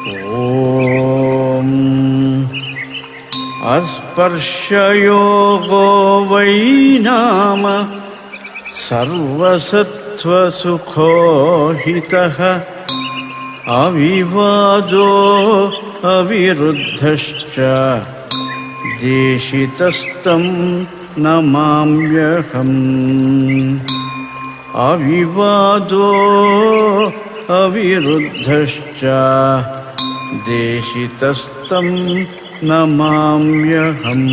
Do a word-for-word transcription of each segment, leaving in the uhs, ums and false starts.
ಓಂ ಅಸ್ಪರ್ಶಯೋಗೋ Y ನಾಮ ಸರ್ವಸತ್ವಸುಖೋ ಹಿತಃ ಅವಿವಾದೋ ಅವಿರುದ್ಧಶ್ಚ ದೇಶಿತಸ್ತಂ ನಮಾಮ್ಯಹಂ. ಅವಿವಾದೋ ಅವಿರುದ್ಧಶ್ಚ ದೇಶಿತಸ್ತಂ ನಮಾಮ್ಯಹಂ.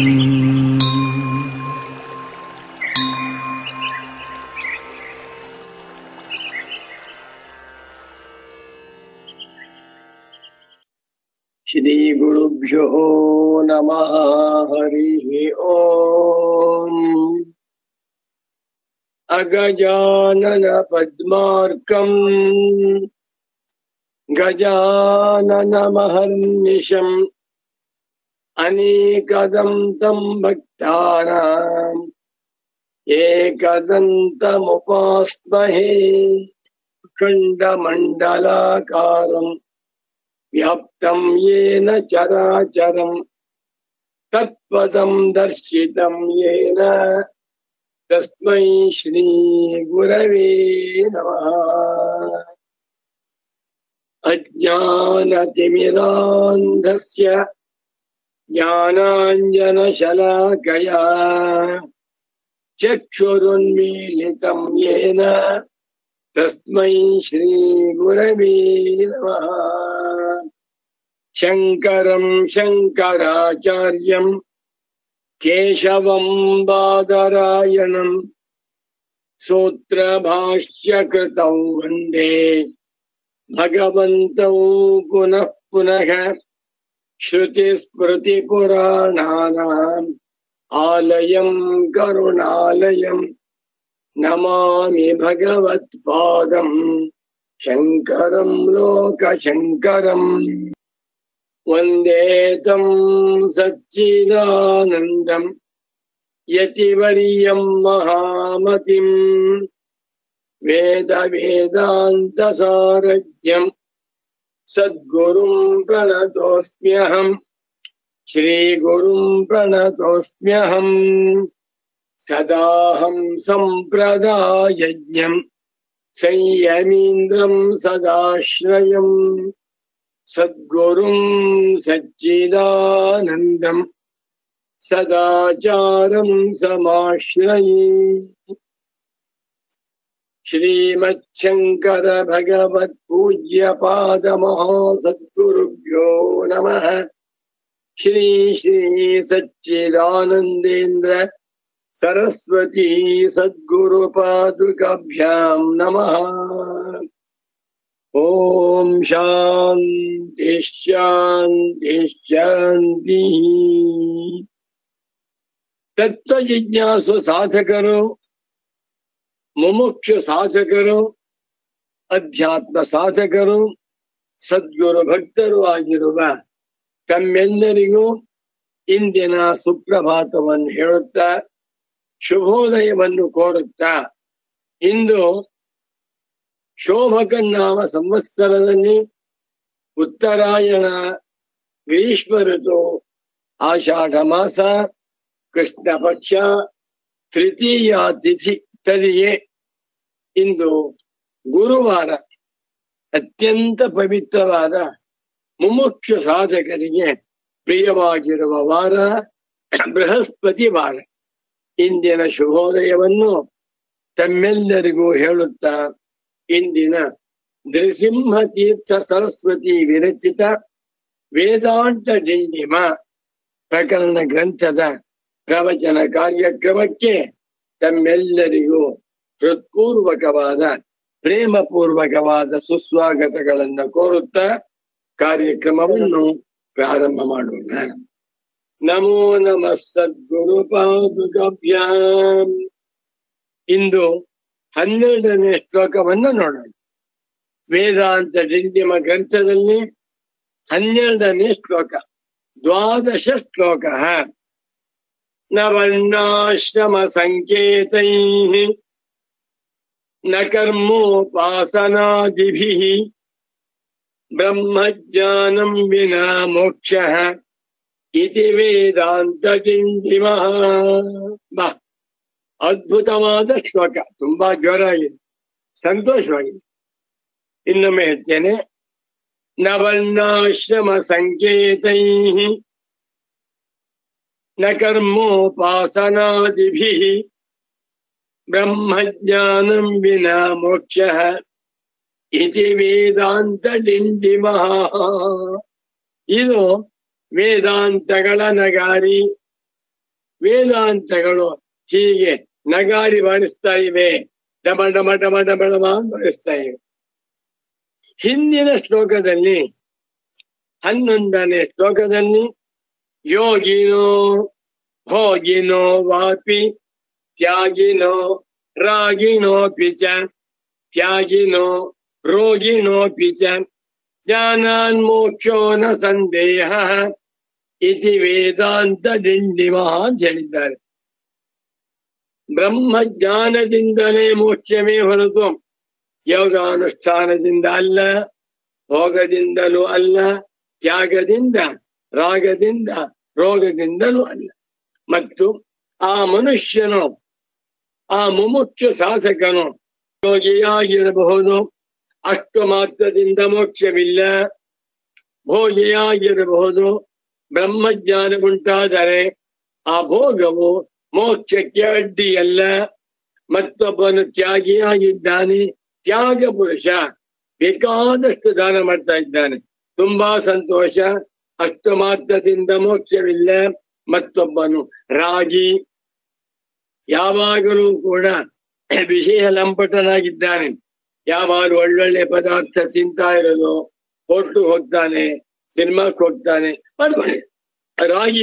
ಶ್ರೀ ಗುರುಭ್ಯೋ ನಮಃ. ಹರಿ ಓಂ. ಅಗಜಾನನ ಪದ್ಮಾರ್ಕಂ ಗಜಾನನ ಮಹರ್ನಿಶಂ ಅನೇಕದಂತಂ ಭಕ್ತಾನಾಂ ಏಕದಂತಮುಪಾಸ್ಮಹೇ. ಖಂಡಮಂಡಲಾಕಾರಂ ವ್ಯಾಪ್ತಂ ಯೇನ ಚರಾಚರಂ ತತ್ಪದಂ ದರ್ಶಿತಂ ಯೇನ ತಸ್ಮೈ ಶ್ರೀ ಗುರವೇ ನಮಃ. ಅಜ್ಞಾನತಿಮಿರಾಂಧಸ್ಯ ಜ್ಞಾನಾಂಜನಶಲಾಕಯಾ ಚಕ್ಷುರುನ್ಮೀಲಿತಂ ಯೇನ ತಸ್ಮೈ ಶ್ರೀ ಗುರವೇ ನಮಃ. ಶಂಕರಂ ಶಂಕರಾಚಾರ್ಯಂ ಕೇಶವಂ ಬಾದರಾಯಣಂ ಸೂತ್ರಭಾಷ್ಯಕೃತೌ ವಂದೇ ಭಗವಂತೌ ಪುನಃ ಪುನಃ. ಶ್ರುತಿಸ್ಮೃತಿಪುರಾಣಾನಾಂ ಆಲಯಂ ಕರುಣಾಲಯಂ ನಮಾಮಿ ಭಗವತ್ಪಾದಂ ಶಂಕರಂ ಲೋಕಶಂಕರಂ. ವಂದೇ ತಂ ಸಚ್ಚಿದಾನಂದಂ ಯತಿವರ್ಯಂ ಮಹಾಮತಿಂ ವೇದ ವೇದಾಂತ ಸಾರಜ್ಞಂ ಸದ್ಗುರುಂ ಪ್ರಣತೋಸ್ಮ್ಯಹಂ. ಶ್ರೀ ಗುರುಂ ಪ್ರಣತೋಸ್ಮ್ಯಹಂ. ಸದಾಹಂ ಸಂಪ್ರದಾಯಜ್ಞಂ ಸಂಯಮೀಂದ್ರಂ ಸದಾಶ್ರಯಂ ಸದ್ಗುರುಂ ಸಚ್ಚಿದಾನಂದಂ ಸದಾಚಾರಂ ಸಮಾಶ್ರಯೇ. ಶ್ರೀಮಚ್ಛಂಕರ ಭಗವತ್ ಪೂಜ್ಯ ಪಾದ ಮಹಾಸದ್ಗುರುಭ್ಯೋ ನಮಃ. ಶ್ರೀ ಶ್ರೀ ಸಚ್ಚಿದಾನಂದೇಂದ್ರ ಸರಸ್ವತಿ ಸದ್ಗುರು ಪಾದುಕಾಭ್ಯಾಂ ನಮಃ. ಓಂ ಶಾಂತಿ ಶಾಂತಿ ಶಾಂತಿ. ತತ್ವ ಜಿಜ್ಞಾಸು ಸಾಧಕರು, ಮುಮುಕ್ಷು ಸಾಧಕರು, ಅಧ್ಯಾತ್ಮ ಸಾಧಕರು, ಸದ್ಗುರು ಭಕ್ತರು ಆಗಿರುವ ತಮ್ಮೆಲ್ಲರಿಗೂ ಇಂದಿನ ಸುಪ್ರಭಾತವನ್ನು ಹೇಳುತ್ತಾ ಶುಭೋದಯವನ್ನು ಕೋರುತ್ತಾ, ಇಂದು ಶೋಭಕನ್ನಾಮ ಸಂವತ್ಸರದಲ್ಲಿ ಉತ್ತರಾಯಣ ಗ್ರೀಷ್ಮ ಋತು ಆಷಾಢ ಮಾಸ ಕೃಷ್ಣ ಪಕ್ಷ ತೃತೀಯ ತಿಥಿ ತದಿಯೇ. ಇಂದು ಗುರುವಾರ, ಅತ್ಯಂತ ಪವಿತ್ರವಾದ ಮುಮುಕ್ಷು ಸಾಧಕರಿಗೆ ಪ್ರಿಯವಾಗಿರುವ ವಾರ, ಬೃಹಸ್ಪತಿ ವಾರ. ಇಂದಿನ ಶುಭೋದಯವನ್ನು ತಮ್ಮೆಲ್ಲರಿಗೂ ಹೇಳುತ್ತಾ, ಇಂದಿನ ನೃಸಿಂಹ ತೀರ್ಥ ಸರಸ್ವತಿ ವಿರಚಿತ ವೇದಾಂತ ಡಿಂಡಿಮ ಪ್ರಕರಣ ಗ್ರಂಥದ ಪ್ರವಚನ ಕಾರ್ಯಕ್ರಮಕ್ಕೆ ತಮ್ಮೆಲ್ಲರಿಗೂ ಹೃತ್ಪೂರ್ವಕವಾದ ಪ್ರೇಮಪೂರ್ವಕವಾದ ಸುಸ್ವಾಗತಗಳನ್ನು ಕೋರುತ್ತಾ ಕಾರ್ಯಕ್ರಮವನ್ನು ಪ್ರಾರಂಭ ಮಾಡೋಣ. ನಮೋ ನಮಃ ಸದ್ಗುರು ಪಾದುಕಾಭ್ಯಾಂ. ಇಂದು ಹನ್ನೆರಡನೇ ಶ್ಲೋಕವನ್ನು ನೋಡೋಣ. ವೇದಾಂತ ಡಿಂಡಿಮ ಗ್ರಂಥದಲ್ಲಿ ಹನ್ನೆರಡನೇ ಶ್ಲೋಕ, ದ್ವಾದಶ ಶ್ಲೋಕ. ನ ವರ್ಣಾಶ್ರಮ ಸಂಕೇತೈ ನ ಕರ್ಮೋಪಾಸನಾದಿಭಿಃ ಬ್ರಹ್ಮಜ್ಞಾನಂ ವಿನಾ ಮೋಕ್ಷಃ ಇತಿ ವೇದಾಂತ ಡಿಂಡಿಮಃ. ಬಾ, ಅದ್ಭುತವಾದ ಶ್ಲೋಕ, ತುಂಬಾ ಜೋರಾಗಿದೆ, ಸಂತೋಷವಾಗಿದೆ. ಇನ್ನೊಮ್ಮೆ ಹೇಳ್ತೇನೆ. ನ ವರ್ಣಾಶ್ರಮ ಸಂಕೇತೈ ನ ಕರ್ಮೋಪಾಸನಾದಿಭಿಃ ಬ್ರಹ್ಮಜ್ಞಾನಂ ವಿನಾ ಮೋಕ್ಷಃ ಇತಿ ವೇದಾಂತ ಡಿಂಡಿಮಃ. ಇದು ವೇದಾಂತಗಳ ನಗಾರಿ. ವೇದಾಂತಗಳು ಹೀಗೆ ನಗಾರಿ ಬಾರಿಸ್ತಾ ಇವೆ, ಡಮ ಡಮ ಡಮ ಡಮ ಡಮ ಬಾರಿಸ್ತಾ ಇವೆ. ಹಿಂದಿನ ಶ್ಲೋಕದಲ್ಲಿ, ಹನ್ನೊಂದನೇ ಶ್ಲೋಕದಲ್ಲಿ, ಯೋಗಿನೋ ಭೋಗಿನೋ ವಾಪಿ ತ್ಯಾಗಿನೋ ರಾಗಿನೋಪಿ ಚ ತ್ಯಾಗಿನೋ ರೋಗಿನೋಪಿ ಚ ಜ್ಞಾನಾನ್ ಮೋಕ್ಷೋ ನ ಸಂದೇಹ ಇತಿ ವೇದಾಂತ ಡಿಂಡಿಮಃ ಅಂತ ಹೇಳಿದ್ದಾರೆ. ಬ್ರಹ್ಮಜ್ಞಾನದಿಂದಲೇ ಮೋಕ್ಷವೇ ಹೊರತು ಯೋಗಾನುಷ್ಠಾನದಿಂದ ಅಲ್ಲ, ಭೋಗದಿಂದಲೂ ಅಲ್ಲ, ತ್ಯಾಗದಿಂದ, ರಾಗದಿಂದ, ರೋಗದಿಂದಲೂ ಅಲ್ಲ. ಮತ್ತು ಆ ಮನುಷ್ಯನು, ಆ ಮುಮುಕ್ಷು ಸಾಧಕನು ಯೋಗಿಯಾಗಿರಬಹುದು, ಅಷ್ಟು ಮಾತ್ರದಿಂದ ಮೋಕ್ಷವಿಲ್ಲ. ಭೋಗಿಯಾಗಿರಬಹುದು, ಬ್ರಹ್ಮಜ್ಞಾನ ಉಂಟಾದರೆ ಆ ಭೋಗವು ಮೋಕ್ಷಕ್ಕೆ ಅಡ್ಡಿಯಲ್ಲ. ಮತ್ತೊಬ್ಬನು ತ್ಯಾಗಿಯಾಗಿದ್ದಾನೆ, ತ್ಯಾಗ ಪುರುಷ, ಬೇಕಾದಷ್ಟು ದಾನ ಮಾಡ್ತಾ ಇದ್ದಾನೆ, ತುಂಬಾ ಸಂತೋಷ, ಅಷ್ಟು ಮಾತ್ರದಿಂದ ಮೋಕ್ಷವಿಲ್ಲ. ಮತ್ತೊಬ್ಬನು ರಾಗಿ, ಯಾವಾಗಲೂ ಕೂಡ ವಿಷಯ ಲಂಪಟನಾಗಿದ್ದಾನೆ, ಯಾವಾಗಲೂ ಒಳ್ಳೊಳ್ಳೆ ಪದಾರ್ಥ ತಿಂತಾ ಇರೋದು, ಹೋಟ್ಲು ಹೋಗ್ತಾನೆ, ಸಿನಿಮಾಕ್ಕೆ ಹೋಗ್ತಾನೆ, ಮಾಡ್ಕೊಳ್ಳಿ, ರಾಗಿ,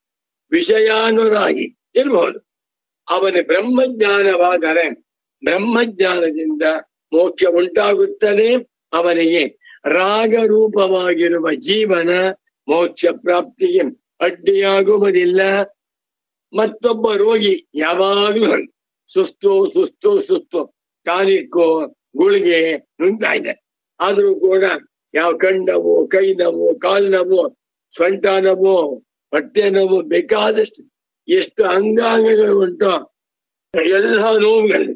ವಿಷಯಾನುರಾಗಿ ಇರಬಹುದು. ಅವನ ಬ್ರಹ್ಮಜ್ಞಾನವಾದರೆ ಬ್ರಹ್ಮಜ್ಞಾನದಿಂದ ಮೋಕ್ಷ ಉಂಟಾಗುತ್ತದೆ. ಅವನಿಗೆ ರಾಗರೂಪವಾಗಿರುವ ಜೀವನ ಮೋಕ್ಷ ಪ್ರಾಪ್ತಿಗೆ ಅಡ್ಡಿಯಾಗುವುದಿಲ್ಲ. ಮತ್ತೊಬ್ಬ ರೋಗಿ ಯಾವಾಗಲೂ ಸುಸ್ತು ಸುಸ್ತು ಸುಸ್ತು, ಕಾಲಿಕ್ಕೋ ಗುಳಿಗೆ ನುಂಗ್ತಾ ಇದೆ, ಆದ್ರೂ ಕೂಡ ಯಾವ ಕಣ್ಣವು, ಕೈ ನೋವು, ಕಾಲು ನೋವು, ಸೊಂಟ ನೋವು, ಹೊಟ್ಟೆ ನೋವು, ಬೇಕಾದಷ್ಟು ಎಷ್ಟು ಅಂಗಾಂಗಗಳು ಉಂಟೋ ಎಲ್ಲ ನೋವುಗಳು,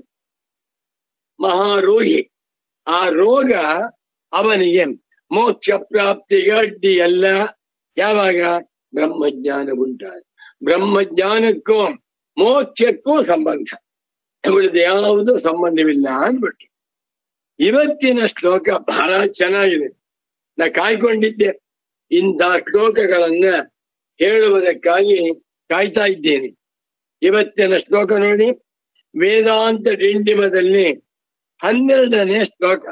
ಮಹಾರೋಗಿ. ಆ ರೋಗ ಅವನಿಗೆ ಮೋಕ್ಷ ಪ್ರಾಪ್ತಿಗೆ ಅಡ್ಡಿಯಲ್ಲ. ಯಾವಾಗ ಬ್ರಹ್ಮಜ್ಞಾನ ಉಂಟಾದ, ಬ್ರಹ್ಮಜ್ಞಾನಕ್ಕೂ ಮೋಕ್ಷಕ್ಕೂ ಸಂಬಂಧ, ಉಳಿದ ಯಾವುದು ಸಂಬಂಧವಿಲ್ಲ ಅಂದ್ಬಿಟ್ಟು. ಇವತ್ತಿನ ಶ್ಲೋಕ ಬಹಳ ಚೆನ್ನಾಗಿದೆ. ನಾ ಕಾಯ್ಕೊಂಡಿದ್ದೆ ಇಂಥ ಶ್ಲೋಕಗಳನ್ನ ಹೇಳುವುದಕ್ಕಾಗಿ ಕಾಯ್ತಾ ಇದ್ದೇನೆ. ಇವತ್ತಿನ ಶ್ಲೋಕ ನೋಡಿ, ವೇದಾಂತ ಡಿಂಡಿಮದಲ್ಲಿ ಹನ್ನೆರಡನೇ ಶ್ಲೋಕ.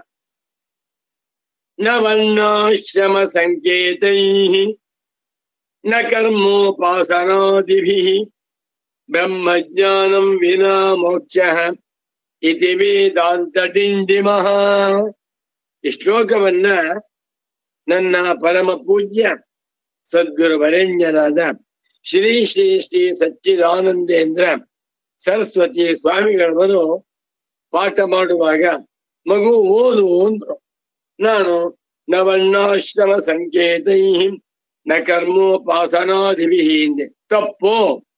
ನ ವರ್ಣಾಶ್ರಮ ಸಂಕೇತೈ ನ ಕರ್ಮೋಪಾಸನಾದಿಭಿಃ ಬ್ರಹ್ಮಜ್ಞಾನಂ ವಿನಾ ಮೋಕ್ಷಃ ಇತಿ ವೇದಾಂತ ಡಿಂಡಿಮಃ. ಈ ಶ್ಲೋಕವನ್ನ ನನ್ನ ಪರಮ ಪೂಜ್ಯ ಸದ್ಗುರು ವರೆಣ್ಯರಾದ ಶ್ರೀ ಶ್ರೀ ಶ್ರೀ ಸಚ್ಚಿದಾನಂದೇಂದ್ರ ಸರಸ್ವತಿ ಸ್ವಾಮಿಗಳವರು ಪಾಠ ಮಾಡುವಾಗ ಮಗು ಓದು ಅಂದ್ರು. ನಾನು ನವರ್ಣಾಶ್ರಮ ಸಂಕೇತೈ ನ ಕರ್ಮೋಪಾಸನಾದಿಭಿಃ ಹಿಂದೆ ತಪ್ಪು,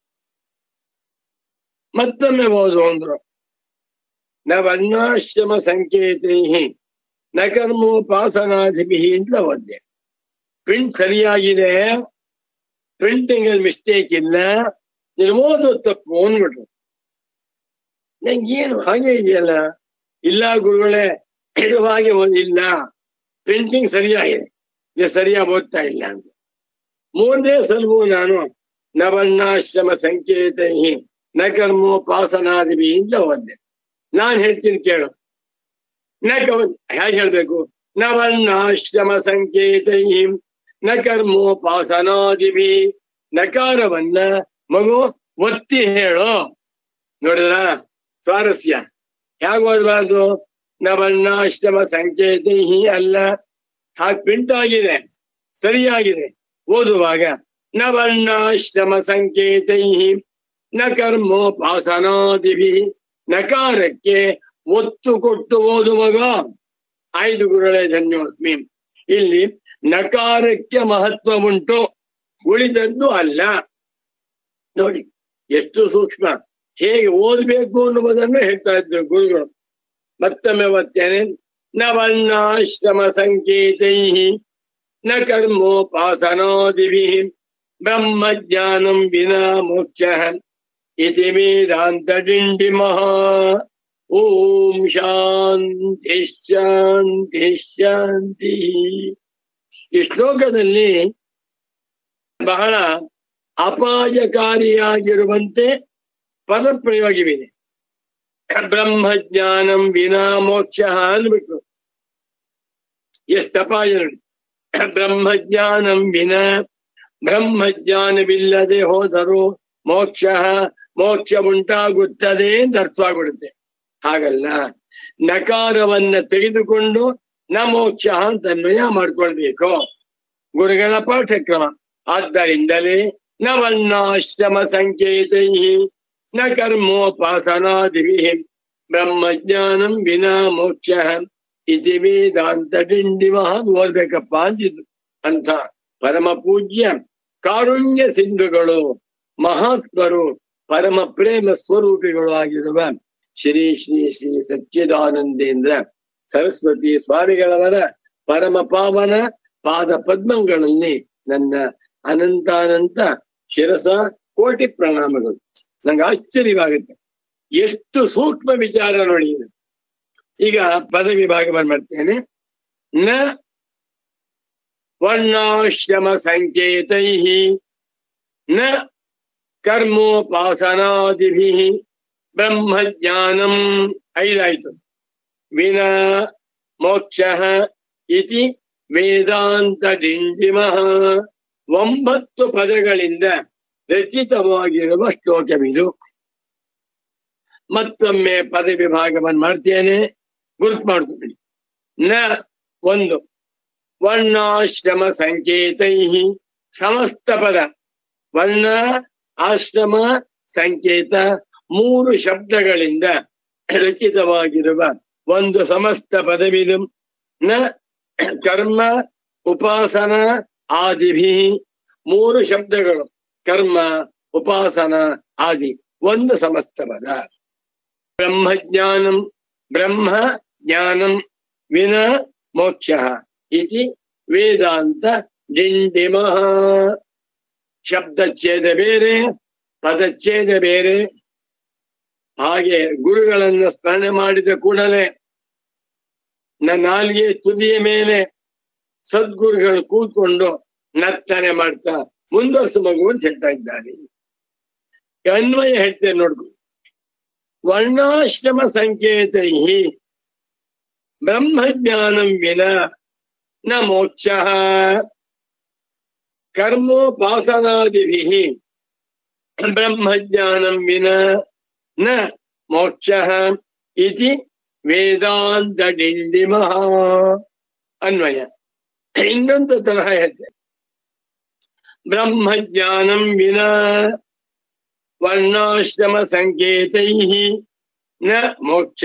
ಮತ್ತೊಮ್ಮೆ ಓದು ಅಂದ್ರು. ನವರ್ಣಾಶ್ರಮ ಸಂಕೇತೈ ನ ಕರ್ಮೋಪಾಸನಾದಿಭಿಃ ಅಂತ ಓದ್ದೆ. ಪ್ರಿಂಟ್ ಸರಿಯಾಗಿದೆ, ಪ್ರಿಂಟಿಂಗ್ ಅಲ್ಲಿ ಮಿಸ್ಟೇಕ್ ಇಲ್ಲ, ನೀನು ಓದು ತಪ್ಪು ಅಂದ್ಬಿಟ್ರು. ನಂಗೇನು ಹಾಗೆ ಇದೆಯಲ್ಲ, ಇಲ್ಲ ಗುರುಗಳೇ ಇದು ಹಾಗೆ ಓದಿಲ್ಲ, ಪ್ರಿಂಟಿಂಗ್ ಸರಿಯಾಗಿದೆ, ಇದು ಸರಿಯಾಗಿ ಓದ್ತಾ ಇಲ್ಲ ಅಂತ. ಮೂರನೇ ಸಲವೂ ನಾನು ನವರ್ಣಾಶ್ರಮ ಸಂಕೇತೈ ನ ಕರ್ಮೋಪಾಸನಾದಿಭಿಃ ಅಂತ ಓದ್ದೆ. ನಾನ್ ಹೇಳ್ತೀನಿ ಕೇಳು, ನ ಹೇಗೆ ಹೇಳ್ಬೇಕು? ನವರ್ಣಾಶ್ರಮ ಸಂಕೇತೈ ನ ಕರ್ಮೋಪಾಸನಾದಿಭಿಃ. ನಕಾರವನ್ನ ಮಗು ಒತ್ತಿ ಹೇಳು. ನೋಡಿದ್ರ ಸ್ವಾರಸ್ಯ? ಹೇಗೆ ಓದಬಾರ್ದು? ನವರ್ಣಾಶ್ರಮ ಸಂಕೇತೈ ಅಲ್ಲ, ಹಾಗೆ ಪ್ರಿಂಟ್ ಆಗಿದೆ, ಸರಿಯಾಗಿದೆ. ಓದುವಾಗ ನವರ್ಣಾಶ್ರಮ ಸಂಕೇತೈ ನ ಕರ್ಮೋಪಾಸನಾದಿಭಿಃ. ನಕಾರಕ್ಕೆ ಒತ್ತು ಕೊಟ್ಟು ಓದು ಮಗ. ಆಯ್ತು ಗುರುಗಳೇ, ಧನ್ಯೋಸ್ಮಿ. ಇಲ್ಲಿ ನಕಾರಕ್ಕೆ ಮಹತ್ವ ಉಂಟು, ಉಳಿದದ್ದು ಅಲ್ಲ. ನೋಡಿ ಎಷ್ಟು ಸೂಕ್ಷ್ಮ, ಹೇಗೆ ಓದಬೇಕು ಅನ್ನುವುದನ್ನು ಹೇಳ್ತಾ ಇದ್ರು ಗುರುಗಳು. ಮತ್ತೊಮ್ಮೆ ಓದ್ತೇನೆ. ನ ವರ್ಣಾಶ್ರಮ ಸಂಕೇತೈ ನ ಕರ್ಮೋಪಾಸನಾದಿಭಿ ಬ್ರಹ್ಮಜ್ಞಾನಂ ವಿನಾ ಮೋಕ್ಷ ಇತಿ ವೇದಾಂತ ಡಿಂಡಿಮಃ. ಓಂ ಶಾಂತಿ ಶಾಂತಿ ಶಾಂತಿ. ಈ ಶ್ಲೋಕದಲ್ಲಿ ಬಹಳ ಅಪಾಯಕಾರಿಯಾಗಿರುವಂತೆ ಪದಪ್ರಯೋಗವಿದೆ. ಬ್ರಹ್ಮಜ್ಞಾನಂ ವಿನಾ ಮೋಕ್ಷ ಅಂದ್ಬಿಟ್ಟು ಎಷ್ಟು ಅಪಾಯ ನೋಡಿ. ಬ್ರಹ್ಮಜ್ಞಾನಂ ವಿನಾ, ಬ್ರಹ್ಮಜ್ಞಾನವಿಲ್ಲದೆ ಹೋದರೂ ಮೋಕ್ಷ ಮೋಕ್ಷ ಉಂಟಾಗುತ್ತದೆ ಅಂತ ಅರ್ಥವಾಗ್ಬಿಡುತ್ತೆ. ಹಾಗಲ್ಲ, ನಕಾರವನ್ನ ತೆಗೆದುಕೊಂಡು ನ ಮೋಕ್ಷ ಅಂತ ಅನ್ವಯ ಮಾಡ್ಕೊಳ್ಬೇಕು, ಗುರುಗಳ ಪಾಠಕ್ರಮ. ಆದ್ದರಿಂದಲೇ ನ ವರ್ಣಾಶ್ರಮ ಸಂಕೇತೈ ನ ಕರ್ಮೋಪಾಸನಾದಿಭಿ ಬ್ರಹ್ಮಜ್ಞಾನಂ ವಿನಾ ಮೋಕ್ಷ ಇತಿ ವೇದಾಂತ ಡಿಂಡಿಮಃ ಓದ್ಬೇಕಪ್ಪ ಅಂತಿದ್ರು. ಅಂತ ಪರಮ ಪೂಜ್ಯ ಕಾರುಣ್ಯ ಸಿಂಧುಗಳು, ಮಹಾತ್ಮರು, ಪರಮ ಪ್ರೇಮ ಸ್ವರೂಪಿಗಳು ಆಗಿರುವ ಶ್ರೀ ಶ್ರೀ ಶ್ರೀ ಸಚ್ಚಿದಾನಂದೇಂದ್ರ ಸರಸ್ವತಿ ಸ್ವಾಮಿಗಳವರ ಪರಮ ಪಾವನ ಪಾದ ಪದ್ಮಗಳಲ್ಲಿ ನನ್ನ ಅನಂತಾನಂತ ಶಿರಸ ಕೋಟಿ ಪ್ರಣಾಮಗಳು. ನಂಗೆ ಆಶ್ಚರ್ಯವಾಗುತ್ತೆ, ಎಷ್ಟು ಸೂಕ್ಷ್ಮ ವಿಚಾರ ನೋಡಿ. ಈಗ ಪದವಿ ಭಾಗವನ್ನು ಮಾಡ್ತೇನೆ. ನ ವರ್ಣಾಶ್ರಮ ಸಂಕೇತೈ ನ ಕರ್ಮೋಪಾಸನಾದಿಭಿ ಬ್ರಹ್ಮಜ್ಞಾನಂ ಐದಾಯ್ತು. ವಿನಾ ಮೋಕ್ಷ ಇತಿ ವೇದಾಂತ ಡಿಂಡಿಮಃ. ಒಂಬತ್ತು ಪದಗಳಿಂದ ರಚಿತವಾಗಿರುವ ಶ್ಲೋಕವಿದು. ಮತ್ತೊಮ್ಮೆ ಪದ ವಿಭಾಗವನ್ನು ಮಾಡ್ತೇನೆ, ಗುರುತು ಮಾಡ್ಕೊಳ್ಳಿ. ನ ಒಂದು ವರ್ಣಾಶ್ರಮ ಸಂಕೇತೈ, ಸಮಸ್ತ ಪದ. ವರ್ಣ ಆಶ್ರಮ ಸಂಕೇತ ಮೂರು ಶಬ್ದಗಳಿಂದ ರಚಿತವಾಗಿರುವ ಒಂದು ಸಮಸ್ತ ಪದವಿದು. ನ ಕರ್ಮ ಉಪಾಸನ ಆದಿಭಿ, ಮೂರು ಶಬ್ದಗಳು, ಕರ್ಮ ಉಪಾಸನ ಆದಿ, ಒಂದು ಸಮಸ್ತ ಪದ. ಬ್ರಹ್ಮಜ್ಞಾನಂ ಬ್ರಹ್ಮ ಜ್ಞಾನಂ ವಿನಾ ಮೋಕ್ಷ ಇತಿ ವೇದಾಂತ ಡಿಂಡಿಮಃ. ಶಬ್ದಚ್ಛೇದ ಬೇರೆ, ಪದಚ್ಛೇದ ಬೇರೆ. ಹಾಗೆ ಗುರುಗಳನ್ನ ಸ್ಮರಣೆ ಮಾಡಿದ ಕೂಡಲೇ ನನ್ನ ನಾಲ್ಗೆ ತುದಿಯ ಮೇಲೆ ಸದ್ಗುರುಗಳು ಕೂತ್ಕೊಂಡು ನರ್ತನೆ ಮಾಡ್ತಾ ಮುಂದುವರಿಸು ಮಗು ಅಂತ ಹೇಳ್ತಾ ಇದ್ದಾರೆ. ಅನ್ವಯ ಹೇಳ್ತೇನೆ ನೋಡ್ಕೊಂಡು. ವರ್ಣಾಶ್ರಮ ಸಂಕೇತೈ ಬ್ರಹ್ಮಜ್ಞಾನಂ ವಿನಾ ನ ಮೋಕ್ಷ ಕರ್ಮೋಪಾಸನಾದಿಭಿ ಬ್ರಹ್ಮಜ್ಞಾನಂ ವಿನಾ ನ ಮೋಕ್ಷ ಇತಿ ವೇದಾಂತ ಡಿಂಡಿಮಃ. ಅನ್ವಯ ಇನ್ನೊಂದು ತರಹ ಹೇಳ್ತೇನೆ. ಬ್ರಹ್ಮಜ್ಞಾನಂ ವಿನಾ ವರ್ಣಾಶ್ರಮ ಸಂಕೇತೈ ನ ಮೋಕ್ಷ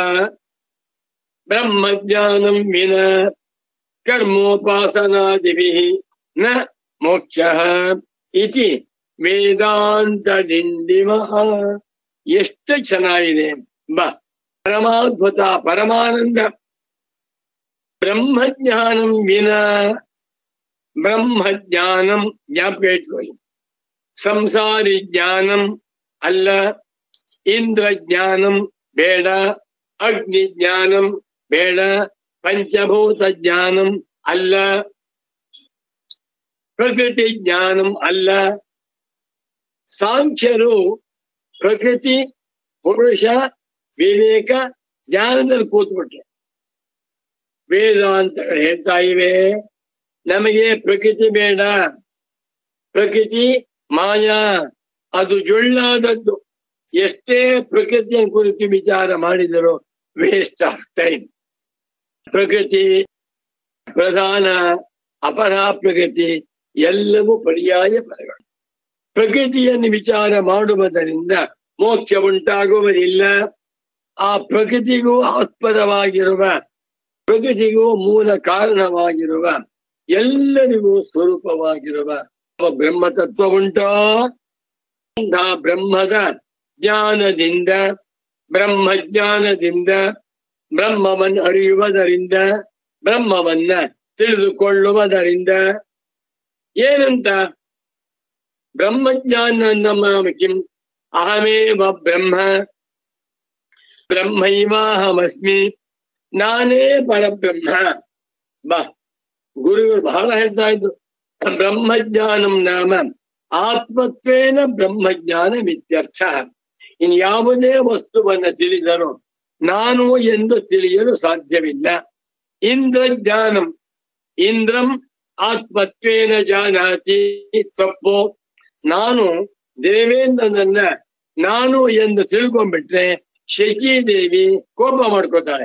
ಬ್ರಹ್ಮಜ್ಞಾನಂ ವಿನಾ ಕರ್ಮೋಪಾಸನಾದಿಭಿ ನ ಮೋಕ್ಷ ಇತಿ ವೇದಾಂತ ಡಿಂಡಿಮಃ. ಎಷ್ಟು ಚೆನ್ನಾಗಿದೆ ಬಾ, ಪರಮಾದ್ಭುತ, ಪರಮಾನಂದ. ಬ್ರಹ್ಮಜ್ಞಾನಂ ವಿನಾ, ಬ್ರಹ್ಮಜ್ಞಾನಂ ಜ್ಞಾಪಕ ಇಟ್ಕೊಳ್ಳಿ. ಸಂಸಾರಿ ಜ್ಞಾನಂ ಅಲ್ಲ, ಇಂದ್ರಜ್ಞಾನಂ ಬೇಡ, ಅಗ್ನಿ ಜ್ಞಾನಂ ಬೇಡ, ಪಂಚಭೂತ ಜ್ಞಾನಂ ಅಲ್ಲ, ಪ್ರಕೃತಿ ಜ್ಞಾನಂ ಅಲ್ಲ. ಸಾಂಖ್ಯರು ಪ್ರಕೃತಿ ಪುರುಷ ವಿವೇಕ ಜ್ಞಾನದಲ್ಲಿ ಕೂತ್ಬಿಟ್ರೆ. ವೇದಾಂತಗಳು ಹೇಳ್ತಾ ಇವೆ ನಮಗೆ ಪ್ರಕೃತಿ ಬೇಡ, ಪ್ರಕೃತಿ ಮಾಯಾ, ಅದು ಜೊಳ್ಳಾದದ್ದು. ಎಷ್ಟೇ ಪ್ರಕೃತಿಯ ಕುರಿತು ವಿಚಾರ ಮಾಡಿದರೂ ವೇಸ್ಟ್ ಆಫ್ ಟೈಮ್. ಪ್ರಕೃತಿ ಪ್ರಧಾನ, ಅಪರ ಪ್ರಕೃತಿ ಎಲ್ಲವೂ ಪರ್ಯಾಯ ಪದಗಳು. ಪ್ರಕೃತಿಯನ್ನು ವಿಚಾರ ಮಾಡುವುದರಿಂದ ಮೋಕ್ಷ ಉಂಟಾಗುವುದಿಲ್ಲ. ಆ ಪ್ರಕೃತಿಗೂ ಆಸ್ಪದವಾಗಿರುವ ಪ್ರಕೃತಿಗೂ ಮೂಲ ಕಾರಣವಾಗಿರುವ ಎಲ್ಲರಿಗೂ ಸ್ವರೂಪವಾಗಿರುವ ಬ್ರಹ್ಮ ತತ್ವ ಉಂಟೋ ಬ್ರಹ್ಮದ ಜ್ಞಾನದಿಂದ ಬ್ರಹ್ಮಜ್ಞಾನದಿಂದ ಬ್ರಹ್ಮವನ್ನು ಅರಿಯುವುದರಿಂದ ಬ್ರಹ್ಮವನ್ನ ತಿಳಿದುಕೊಳ್ಳುವುದರಿಂದ ಏನಂತ ಬ್ರಹ್ಮಜ್ಞಾನ ನಮ್ಮ ಕಿಂ ಅಹಮೇವ ಬ್ರಹ್ಮ ಬ್ರಹ್ಮೈವಾಹಮಸ್ಮಿ ನಾನೇ ಪರಬ್ರಹ್ಮ. ಬಾ ಗುರುಗಳು ಬಹಳ ಹೇಳ್ತಾ ಇದ್ರು, ಬ್ರಹ್ಮಜ್ಞಾನಂ ನಾಮ ಆತ್ಮತ್ವೇನ ಬ್ರಹ್ಮಜ್ಞಾನ ಇತ್ಯರ್ಥ. ಇನ್ ಯಾವುದೇ ವಸ್ತುವನ್ನ ತಿಳಿದರೂ ನಾನು ಎಂದು ತಿಳಿಯಲು ಸಾಧ್ಯವಿಲ್ಲ. ಇಂದ್ರಜ್ಞಾನಂ ಇಂದ್ರಂ ಆತ್ಮತ್ವೇನ ಜಾನಾತಿ ತಪ್ಪು. ನಾನು ದೇವೇಂದ್ರನನ್ನ ನಾನು ಎಂದು ತಿಳ್ಕೊಂಡ್ಬಿಟ್ರೆ ಶಚೀದೇವಿ ಕೋಪ ಮಾಡ್ಕೋತಾಳೆ.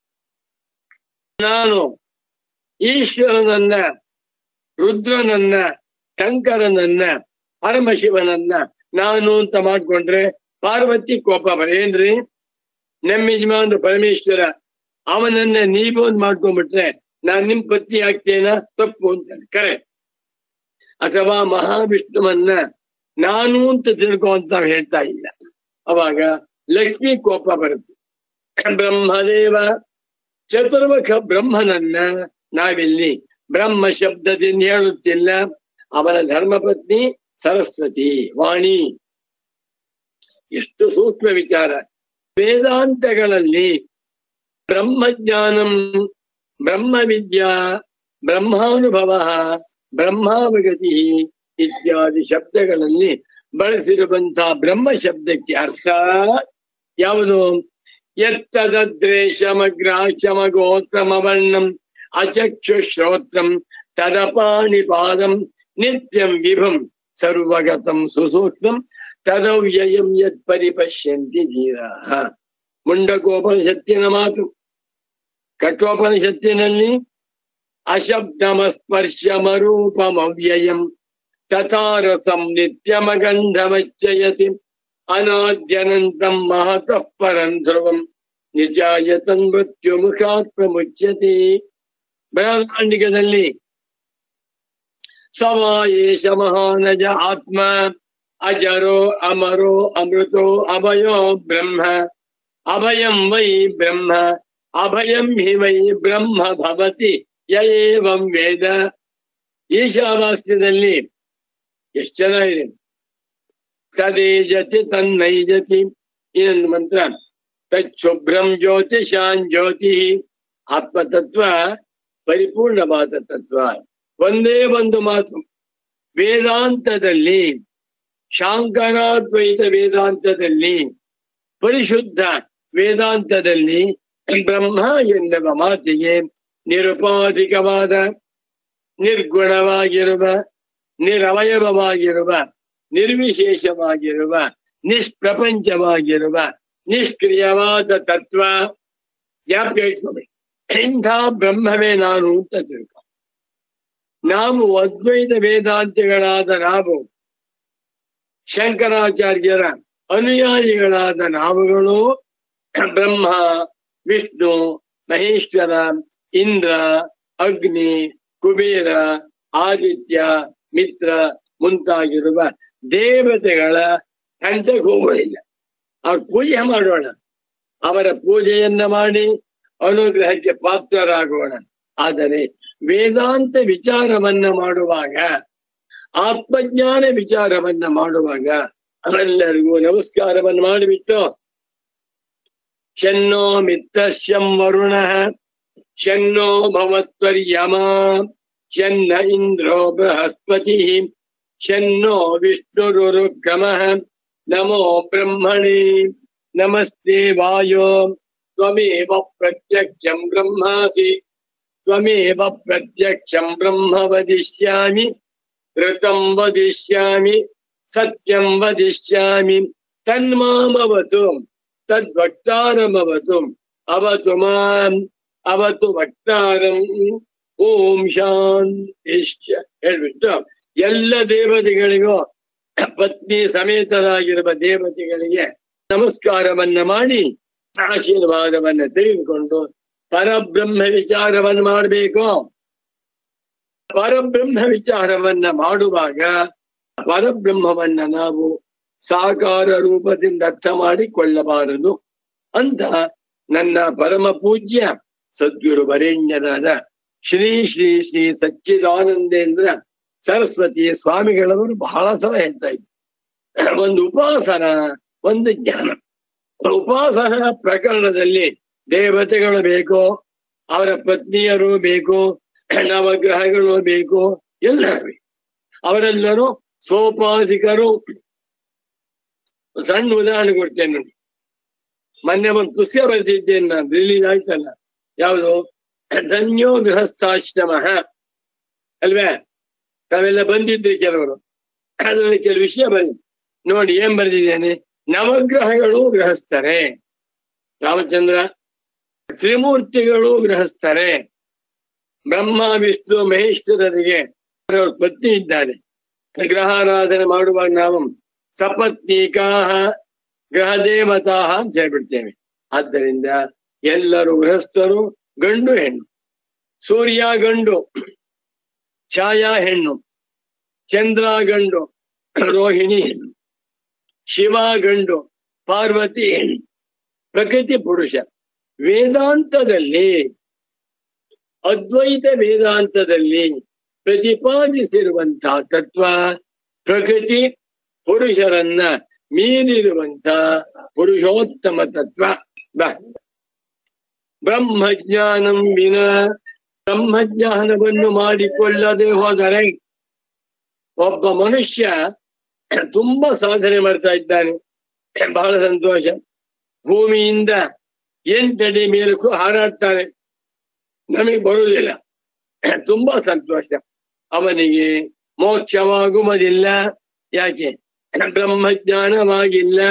ನಾನು ಈಶ್ವರನನ್ನ ರುದ್ರನನ್ನ ಶಂಕರನನ್ನ ಪರಮಶಿವನನ್ನ ನಾನು ಅಂತ ಮಾಡ್ಕೊಂಡ್ರೆ ಪಾರ್ವತಿ ಕೋಪ ಬರ ಏನ್ರಿ ನಮ್ಮ ಯಜಮಾನ ಪರಮೇಶ್ವರ ಅವನನ್ನ ನೀವು ಒಂದು ಮಾಡ್ಕೊಂಡ್ಬಿಟ್ರೆ ನಾನ್ ನಿಮ್ ಪತ್ನಿ ಆಗ್ತೇನ ತಪ್ಪು ಅಂತಾನೆ ಕರೆ. ಅಥವಾ ಮಹಾವಿಷ್ಣುವನ್ನ ನಾನು ಅಂತ ತಿಳ್ಕೊ ಅಂತ ನಾವು ಹೇಳ್ತಾ ಇಲ್ಲ, ಅವಾಗ ಲಕ್ಷ್ಮಿ ಕೋಪ ಬರುತ್ತೆ. ಬ್ರಹ್ಮದೇವ ಚತುರ್ಮುಖ ಬ್ರಹ್ಮನನ್ನ ನಾವಿಲ್ಲಿ ಬ್ರಹ್ಮ ಶಬ್ದದಿಂದ ಹೇಳುತ್ತಿಲ್ಲ, ಅವನ ಧರ್ಮಪತ್ನಿ ಸರಸ್ವತಿ ವಾಣಿ. ಎಷ್ಟು ಸೂಕ್ಷ್ಮ ವಿಚಾರ. ವೇದಾಂತಗಳಲ್ಲಿ ಬ್ರಹ್ಮಜ್ಞಾನಂ ಬ್ರಹ್ಮವಿದ್ಯಾ ಬ್ರಹ್ಮಾನುಭವ ಬ್ರಹ್ಮಾವಗತಿ ಇತ್ಯಾದಿ ಶಬ್ದಗಳಲ್ಲಿ ಬಳಸಿರುವಂತಹ ಬ್ರಹ್ಮ ಶಬ್ದಕ್ಕೆ ಅರ್ಥ ಯಾವುದು? ಯತ್ತದ್ರೇಷಮಗ್ರಾಕ್ಷಮಗೋತ್ರಮವರ್ಣಂ ಅಚಕ್ಷುಶ್ರೋತ್ರಂ ತದಪಾಣಿಪಾದಂ ನಿತ್ಯಂ ವಿಭಂ ಸರ್ವಗತಂ ಸುಸೂಕ್ಷ್ಮಂ ತದವ್ಯಯಂ ಯತ್ ಪರಿಪಶ್ಯಂತಿ ಧೀರಾಃ. ಮುಂಡಕೋಪನಿಷತ್ತಿನ ಮಾತು. ಕಠೋಪನಿಷತ್ತಿನಲ್ಲಿ ಅಶಬ್ದಮಸ್ಪರ್ಶಮರೂಪಮವ್ಯಯಂ ತಥಾರಸಂ ನಿತ್ಯಮಗಂಧಮಚ್ಚಯತಿ ಅನಾದ್ಯನಂತಂ ಮಹತಃ ಪರಂ ಧ್ರುವಂ ನಿಜಾಯತನ್ ಮೃತ್ಯು ಮುಖಾತ್ ಪ್ರಮುಚ್ಯತೆ. ಬೃಹದಾರಣ್ಯಕದಲ್ಲಿ ಸವಾಯೇಶ ಮಹಾನಜ ಆತ್ಮ ಅಜರೋ ಅಮರೋ ಅಮೃತೋ ಅಭಯೋ ಬ್ರಹ್ಮ ಅಭಯಂ ವೈ ಬ್ರಹ್ಮ ಅಭಯಂ ಹಿ ವೈ ಬ್ರಹ್ಮ ಭವತಿ ಯ ಏವಂ ವೇದ. ಈಶಾವಾಸ್ಯದಲ್ಲಿ ಎಷ್ಟು ಚೆನ್ನಾಗಿದೆ. ತದೇಜತಿ ತನ್ನೈಜತಿ ಇನ್ನೊಂದು ಮಂತ್ರ ತಚ್ಛುಭ್ರಂ ಜ್ಯೋತಿಷಾನ್ ಜ್ಯೋತಿ. ಆತ್ಮತತ್ವ ಪರಿಪೂರ್ಣವಾದ ತತ್ವ. ಒಂದೇ ಒಂದು ಮಾತು ವೇದಾಂತದಲ್ಲಿ, ಶಾಂಕರಾದ್ವೈತ ವೇದಾಂತದಲ್ಲಿ, ಪರಿಶುದ್ಧ ವೇದಾಂತದಲ್ಲಿ ಬ್ರಹ್ಮ ಎನ್ನುವ ಮಾತಿಗೆ ನಿರುಪಾಧಿಕವಾದ ನಿರ್ಗುಣವಾಗಿರುವ ನಿರವಯವವಾಗಿರುವ ನಿರ್ವಿಶೇಷವಾಗಿರುವ ನಿಷ್ಪ್ರಪಂಚವಾಗಿರುವ ನಿಷ್ಕ್ರಿಯವಾದ ತತ್ವ ಜ್ಞಾಪಕ ಇಟ್ಕೋಬೇಕು. ಇಂಥ ಬ್ರಹ್ಮವೇ ನಾನು ಅಂತ ತಿಳ್ಕೊ. ನಾವು ಅದ್ವೈತ ವೇದಾಂತಿಗಳಾದ ನಾವು, ಶಂಕರಾಚಾರ್ಯರ ಅನುಯಾಯಿಗಳಾದ ನಾವುಗಳು ಬ್ರಹ್ಮ ವಿಷ್ಣು ಮಹೇಶ್ವರ ಇಂದ್ರ ಅಗ್ನಿ ಕುಬೇರ ಆದಿತ್ಯ ಮಿತ್ರ ಮುಂತಾಗಿರುವ ದೇವತೆಗಳ ಹಂತಕ್ಕೆ ಹೋಗೋದಿಲ್ಲ. ಅವ್ರ ಪೂಜೆ ಮಾಡೋಣ, ಅವರ ಪೂಜೆಯನ್ನ ಮಾಡಿ ಅನುಗ್ರಹಕ್ಕೆ ಪಾತ್ರರಾಗೋಣ. ಆದರೆ ವೇದಾಂತ ವಿಚಾರವನ್ನ ಮಾಡುವಾಗ, ಆತ್ಮಜ್ಞಾನ ವಿಚಾರವನ್ನ ಮಾಡುವಾಗ ಅವರೆಲ್ಲರಿಗೂ ನಮಸ್ಕಾರವನ್ನು ಮಾಡಿಬಿಟ್ಟು ಶನ್ನೋ ಮಿತ್ರಶ್ಯಂ ವರುಣ ಶನ್ನೋ ಭವತ್ವರ್ಯಮ ಶನ್ನ ಇಂದ್ರೋ ಬೃಹಸ್ಪತಿ ಶನ್ನೋ ವಿಷ್ಣುರುರುಕ್ರಮಃ ನಮೋ ಬ್ರಹ್ಮಣೇ ನಮಸ್ತೆ ವಾಯೋ ತ್ವಮೇವ ಪ್ರತ್ಯಕ್ಷಂ ಬ್ರಹ್ಮಾಸಿ ತ್ವಮೇವ ಪ್ರತ್ಯಕ್ಷಂ ಬ್ರಹ್ಮ ವದಿಷ್ಯಾಮಿ ಋತಂ ವದಿಷ್ಯಾಮಿ ಸತ್ಯಂ ವದಿಷ್ಯಾಮಿ ತನ್ಮಾಮವತು ತದ್ವಕ್ತಾರಮವತು ಅವತು ಮಾಂ ಅವತು ವಕ್ತಾರಂ ಓಂ ಶಾಂತಿಶ್ಚ ಹೇಳ್ಬಿಟ್ಟು ಎಲ್ಲ ದೇವತೆಗಳಿಗೂ ಪತ್ನಿ ಸಮೇತರಾಗಿರುವ ದೇವತೆಗಳಿಗೆ ನಮಸ್ಕಾರವನ್ನ ಮಾಡಿ ಆಶೀರ್ವಾದವನ್ನ ತೆಗೆದುಕೊಂಡು ಪರಬ್ರಹ್ಮ ವಿಚಾರವನ್ನು ಮಾಡಬೇಕು. ಪರಬ್ರಹ್ಮ ವಿಚಾರವನ್ನ ಮಾಡುವಾಗ ಪರಬ್ರಹ್ಮವನ್ನ ನಾವು ಸಾಕಾರ ರೂಪದಿಂದ ಅರ್ಥ ಮಾಡಿಕೊಳ್ಳಬಾರದು ಅಂತ ನನ್ನ ಪರಮ ಪೂಜ್ಯ ಸದ್ಗುರು ವರೇಣ್ಯರಾದ ಶ್ರೀ ಶ್ರೀ ಶ್ರೀ ಸಚ್ಚಿದಾನಂದೇಂದ್ರ ಸರಸ್ವತಿ ಸ್ವಾಮಿಗಳವರು ಬಹಳ ಸಲ ಹೇಳ್ತಾ ಇದ್ರು. ಒಂದು ಉಪಾಸನ, ಒಂದು ಜ್ಞಾನ. ಉಪಾಸನ ಪ್ರಕರಣದಲ್ಲಿ ದೇವತೆಗಳು ಬೇಕು, ಅವರ ಪತ್ನಿಯರು ಬೇಕು, ನವಗ್ರಹಗಳು ಬೇಕು, ಎಲ್ಲರೂ ಬೇಕು. ಅವರೆಲ್ಲರೂ ಸೋಪಾಧಿಕರು. ಸಣ್ಣ ಉದಾಹರಣೆ ಕೊಡ್ತೇನೆ ನೋಡಿ. ಮೊನ್ನೆ ಒಂದು ಪುಸ್ತಕ ಬರೆದಿದ್ದೇನೆ ನಾನು, ರಿಲೀಸ್ ಆಯ್ತಲ್ಲ, ಯಾವುದು ಧನ್ಯೋ ಗೃಹಸ್ಥಾಶ್ರಮ ಅಲ್ವೇ? ತಾವೆಲ್ಲ ಬಂದಿದ್ರಿ ಕೆಲವರು. ಅದರಲ್ಲಿ ಕೆಲವು ವಿಷಯ ಬರೆದಿ ನೋಡಿ. ಏನ್ ಬರೆದಿದ್ದೇನೆ? ನವಗ್ರಹಗಳು ಗೃಹಸ್ಥರೇ, ರಾಮಚಂದ್ರ ತ್ರಿಮೂರ್ತಿಗಳು ಗೃಹಸ್ಥರೇ, ಬ್ರಹ್ಮ ವಿಷ್ಣು ಮಹೇಶ್ವರರಿಗೆ ಅವರ ಪತ್ನಿ ಇದ್ದಾರೆ. ಗ್ರಹಾರಾಧನೆ ಮಾಡುವಾಗ ನಾವು ಸಪತ್ನೀಕಾಹ ಗ್ರಹ ದೇವತಾಹ ಅಂತ ಹೇಳ್ಬಿಡ್ತೇವೆ. ಆದ್ದರಿಂದ ಎಲ್ಲರೂ ಗೃಹಸ್ಥರು, ಗಂಡು ಹೆಣ್ಣು. ಸೂರ್ಯ ಗಂಡು, ಛಾಯಾ ಹೆಣ್ಣು. ಚಂದ್ರ ಗಂಡು, ರೋಹಿಣಿ ಹೆಣ್ಣು. ಶಿವ ಗಂಡು, ಪಾರ್ವತಿ ಹೆಣ್ಣು. ಪ್ರಕೃತಿ ಪುರುಷ. ವೇದಾಂತದಲ್ಲಿ, ಅದ್ವೈತ ವೇದಾಂತದಲ್ಲಿ ಪ್ರತಿಪಾದಿಸಿರುವಂತಹ ತತ್ವ ಪ್ರಕೃತಿ ಪುರುಷರನ್ನ ಮೀರಿರುವಂತ ಪುರುಷೋತ್ತಮ ತತ್ವ. ಬ್ರಹ್ಮಜ್ಞಾನಂ ವಿನ, ಬ್ರಹ್ಮಜ್ಞಾನವನ್ನು ಮಾಡಿಕೊಳ್ಳದೆ ಹೋದರೆ ಒಬ್ಬ ಮನುಷ್ಯ ತುಂಬಾ ಸಾಧನೆ ಮಾಡ್ತಾ ಇದ್ದಾನೆ, ಬಹಳ ಸಂತೋಷ. ಭೂಮಿಯಿಂದ ಎಂಟಡಿ ಮೇಲಕ್ಕೂ ಹಾರಾಡ್ತಾನೆ, ನಮಗೆ ಬರುವುದಿಲ್ಲ, ತುಂಬಾ ಸಂತೋಷ. ಅವನಿಗೆ ಮೋಕ್ಷವಾಗುವುದಿಲ್ಲ. ಯಾಕೆ? ಬ್ರಹ್ಮಜ್ಞಾನವಾಗಿಲ್ಲ.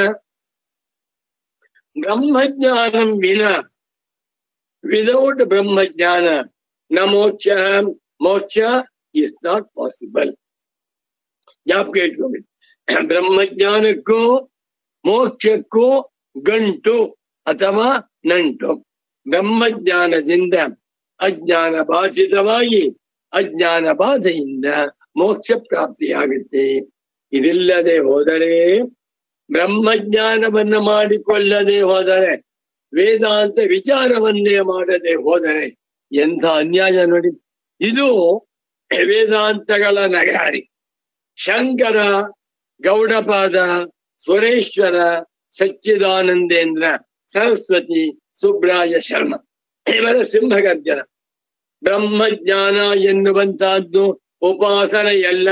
ಬ್ರಹ್ಮಜ್ಞಾನಂ ವಿನ, ವಿದೌಟ್ ಬ್ರಹ್ಮಜ್ಞಾನ ನ ಮೋಕ್ಷ. ಮೋಕ್ಷ ಇಸ್ ನಾಟ್ ಪಾಸಿಬಲ್. ಜ್ಞಾಪಕ ಇಟ್ಕೋಬೇಕು. ಬ್ರಹ್ಮಜ್ಞಾನಕ್ಕೂ ಮೋಕ್ಷಕ್ಕೂ ಗಂಟು ಅಥವಾ ನಂಟು. ಬ್ರಹ್ಮಜ್ಞಾನದಿಂದ ಅಜ್ಞಾನ ಬಾಧಿತವಾಗಿ ಅಜ್ಞಾನ ಬಾಧೆಯಿಂದ ಮೋಕ್ಷ ಪ್ರಾಪ್ತಿಯಾಗುತ್ತೆ. ಇದಿಲ್ಲದೆ ಹೋದರೆ, ಬ್ರಹ್ಮಜ್ಞಾನವನ್ನ ಮಾಡಿಕೊಳ್ಳದೆ ಹೋದರೆ, ವೇದಾಂತ ವಿಚಾರವನ್ನೇ ಮಾಡದೆ ಹೋದರೆ ಎಂಥ ಅನ್ಯಾಯ ನೋಡಿ. ಇದು ವೇದಾಂತಗಳ ನಗಾರಿ. ಶಂಕರ, ಗೌಡಪಾದ, ಸುರೇಶ್ವರ, ಸಚ್ಚಿದಾನಂದೇಂದ್ರ ಸರಸ್ವತಿ, ಸುಬ್ರಾಯ ಶರ್ಮ ಇವರ ಸಿಂಹಗರ್ಜನ. ಬ್ರಹ್ಮಜ್ಞಾನ ಎನ್ನುವಂತಹದ್ದು ಉಪಾಸನೆಯಲ್ಲ.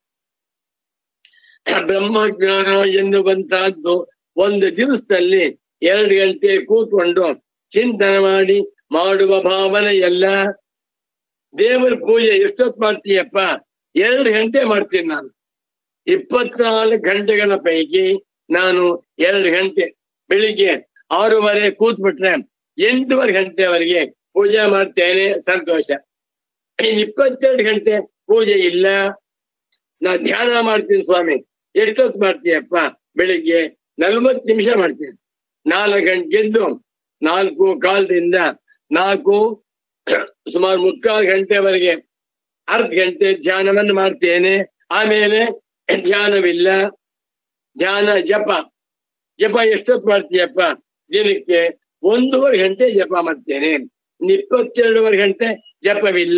ಬ್ರಹ್ಮಜ್ಞಾನ ಎನ್ನುವಂತಹದ್ದು ಒಂದು ದಿವಸದಲ್ಲಿ ಎರಡು ಗಂಟೆ ಕೂತ್ಕೊಂಡು ಚಿಂತನೆ ಮಾಡಿ ಮಾಡುವ ಭಾವನೆಯಲ್ಲ. ದೇವರ ಪೂಜೆ ಎಷ್ಟೊತ್ತು ಮಾಡ್ತೀಯಪ್ಪ? ಎರಡು ಗಂಟೆ ಮಾಡ್ತೀನಿ ನಾನು. ಇಪ್ಪತ್ನಾಲ್ಕು ಗಂಟೆಗಳ ಪೈಕಿ ನಾನು ಎರಡು ಗಂಟೆ ಬೆಳಿಗ್ಗೆ ಆರೂವರೆ ಕೂತ್ಬಿಟ್ರೆ ಎಂಟೂವರೆ ಗಂಟೆವರೆಗೆ ಪೂಜೆ ಮಾಡ್ತೇನೆ, ಸಂತೋಷ. ಇನ್ ಇಪ್ಪತ್ತೆರಡು ಗಂಟೆ ಪೂಜೆ ಇಲ್ಲ, ನಾ ಧ್ಯಾನ ಮಾಡ್ತೀನಿ ಸ್ವಾಮಿ. ಎಷ್ಟೊತ್ತು ಮಾಡ್ತೀಯಪ್ಪ? ಬೆಳಿಗ್ಗೆ ನಲ್ವತ್ತು ನಿಮಿಷ ಮಾಡ್ತೀನಿ. ನಾಲ್ಕು ಗಂಟೆಗೆದ್ದು ನಾಲ್ಕು ಕಾಲದಿಂದ ನಾಲ್ಕು ಸುಮಾರು ಮುಕ್ಕಾಲು ಗಂಟೆವರೆಗೆ ಅರ್ಧ ಗಂಟೆ ಧ್ಯಾನವನ್ನು ಮಾಡ್ತೇನೆ. ಆಮೇಲೆ ಧ್ಯಾನವಿಲ್ಲ. ಧ್ಯಾನ ಜಪ ಜಪ ಎಷ್ಟೊತ್ತು ಮಾಡ್ತೀಯಪ್ಪ? ದಿನಕ್ಕೆ ಒಂದೂವರೆ ಗಂಟೆ ಜಪ ಮಾಡ್ತೇನೆ. ಇಪ್ಪತ್ತೆರಡೂವರೆ ಗಂಟೆ ಜಪವಿಲ್ಲ.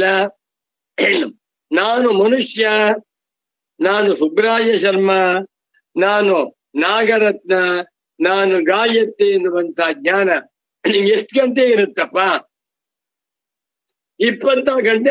ನಾನು ಮನುಷ್ಯ, ನಾನು ಸುಬ್ರಾಯ ಶರ್ಮ, ನಾನು ನಾಗರತ್ನ, ನಾನು ಗಾಯತ್ರಿ ಎನ್ನುವಂತ ಜ್ಞಾನ ನಿಮ್ಗೆ ಎಷ್ಟು ಗಂಟೆ ಇರುತ್ತಪ್ಪ? ಇಪ್ಪತ್ತಾರು ಗಂಟೆ.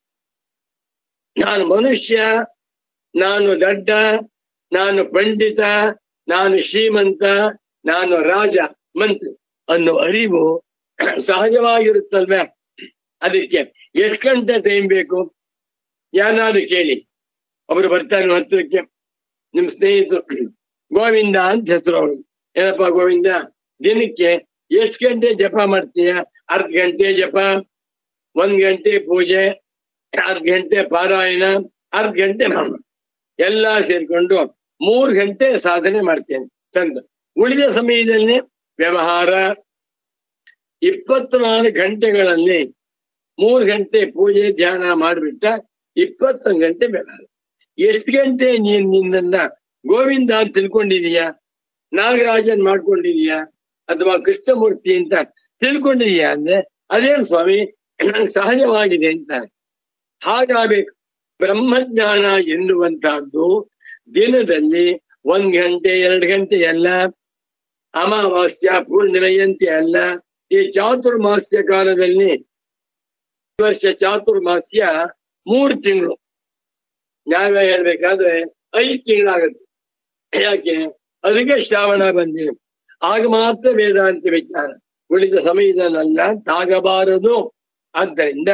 ನಾನು ಮನುಷ್ಯ, ನಾನು ದಡ್ಡ, ನಾನು ಪಂಡಿತ, ನಾನು ಶ್ರೀಮಂತ, ನಾನು ರಾಜ, ಮಂತ್ರಿ ಅನ್ನೋ ಅರಿವು ಸಹಜವಾಗಿರುತ್ತಲ್ವೇ? ಅದಕ್ಕೆ ಎಷ್ಟು ಗಂಟೆ ಟೈಮ್ ಬೇಕು? ಯಾರಾದ್ರೂ ಕೇಳಿ. ಒಬ್ರು ಬರ್ತಾರೆ ಹತ್ರಕ್ಕೆ, ನಿಮ್ ಸ್ನೇಹಿತರು ಗೋವಿಂದ ಅಂತ ಹೆಸರು ಅವರು. ಏನಪ್ಪಾ ಗೋವಿಂದ, ದಿನಕ್ಕೆ ಎಷ್ಟು ಗಂಟೆ ಜಪ ಮಾಡ್ತೀಯ? ಅರ್ಧ ಗಂಟೆ ಜಪ, ಒಂದ್ ಗಂಟೆ ಪೂಜೆ, ಅರ್ಧ ಗಂಟೆ ಪಾರಾಯಣ, ಅರ್ಧ ಗಂಟೆ ನಾನು ಎಲ್ಲಾ ಸೇರ್ಕೊಂಡು ಮೂರು ಗಂಟೆ ಸಾಧನೆ ಮಾಡ್ತೇನೆ ತಂದು. ಉಳಿದ ಸಮಯದಲ್ಲಿ ವ್ಯವಹಾರ, ಇಪ್ಪತ್ನಾಲ್ಕು ಗಂಟೆಗಳಲ್ಲಿ ಮೂರು ಗಂಟೆ ಪೂಜೆ ಧ್ಯಾನ ಮಾಡಿಬಿಟ್ಟ ಇಪ್ಪತ್ತೊಂದು ಗಂಟೆ ಬೇಕಾದ್ರೆ ಎಷ್ಟು ಗಂಟೆ ನೀನ್ ನಿನ್ನನ್ನ ಗೋವಿಂದ ಅಂತ ತಿಳ್ಕೊಂಡಿದೀಯಾ, ನಾಗರಾಜನ್ ಮಾಡ್ಕೊಂಡಿದೀಯಾ, ಅಥವಾ ಕೃಷ್ಣಮೂರ್ತಿ ಅಂತ ತಿಳ್ಕೊಂಡಿದೀಯಾ ಅಂದ್ರೆ ಅದೇನು ಸ್ವಾಮಿ ನಂಗೆ ಸಹಜವಾಗಿದೆ ಅಂತಾನೆ. ಹಾಗಾಗಬೇಕು. ಬ್ರಹ್ಮಜ್ಞಾನ ಎನ್ನುವಂತಹದ್ದು ದಿನದಲ್ಲಿ ಒಂದ್ ಗಂಟೆ ಎರಡು ಗಂಟೆ ಅಲ್ಲ, ಅಮಾವಾಸ್ಯ ಪೂರ್ಣಿಮೆಯಂತೆ ಅಲ್ಲ. ಈ ಚಾತುರ್ಮಾಸ್ಯ ಕಾಲದಲ್ಲಿ ವರ್ಷ ಚಾತುರ್ಮಾಸ್ಯ ಮೂರು ತಿಂಗಳು, ನ್ಯಾಯ ಹೇಳ್ಬೇಕಾದ್ರೆ ಐದು ತಿಂಗಳಾಗತ್ತೆ. ಯಾಕೆ? ಅದಕ್ಕೆ ಶ್ರಾವಣ ಬಂದಿದೆ, ಆಗ ಮಾತ್ರ ವೇದಾಂತ ವಿಚಾರ, ಉಳಿದ ಸಮಯದಲ್ಲ ತಾಗಬಾರದು. ಆದ್ದರಿಂದ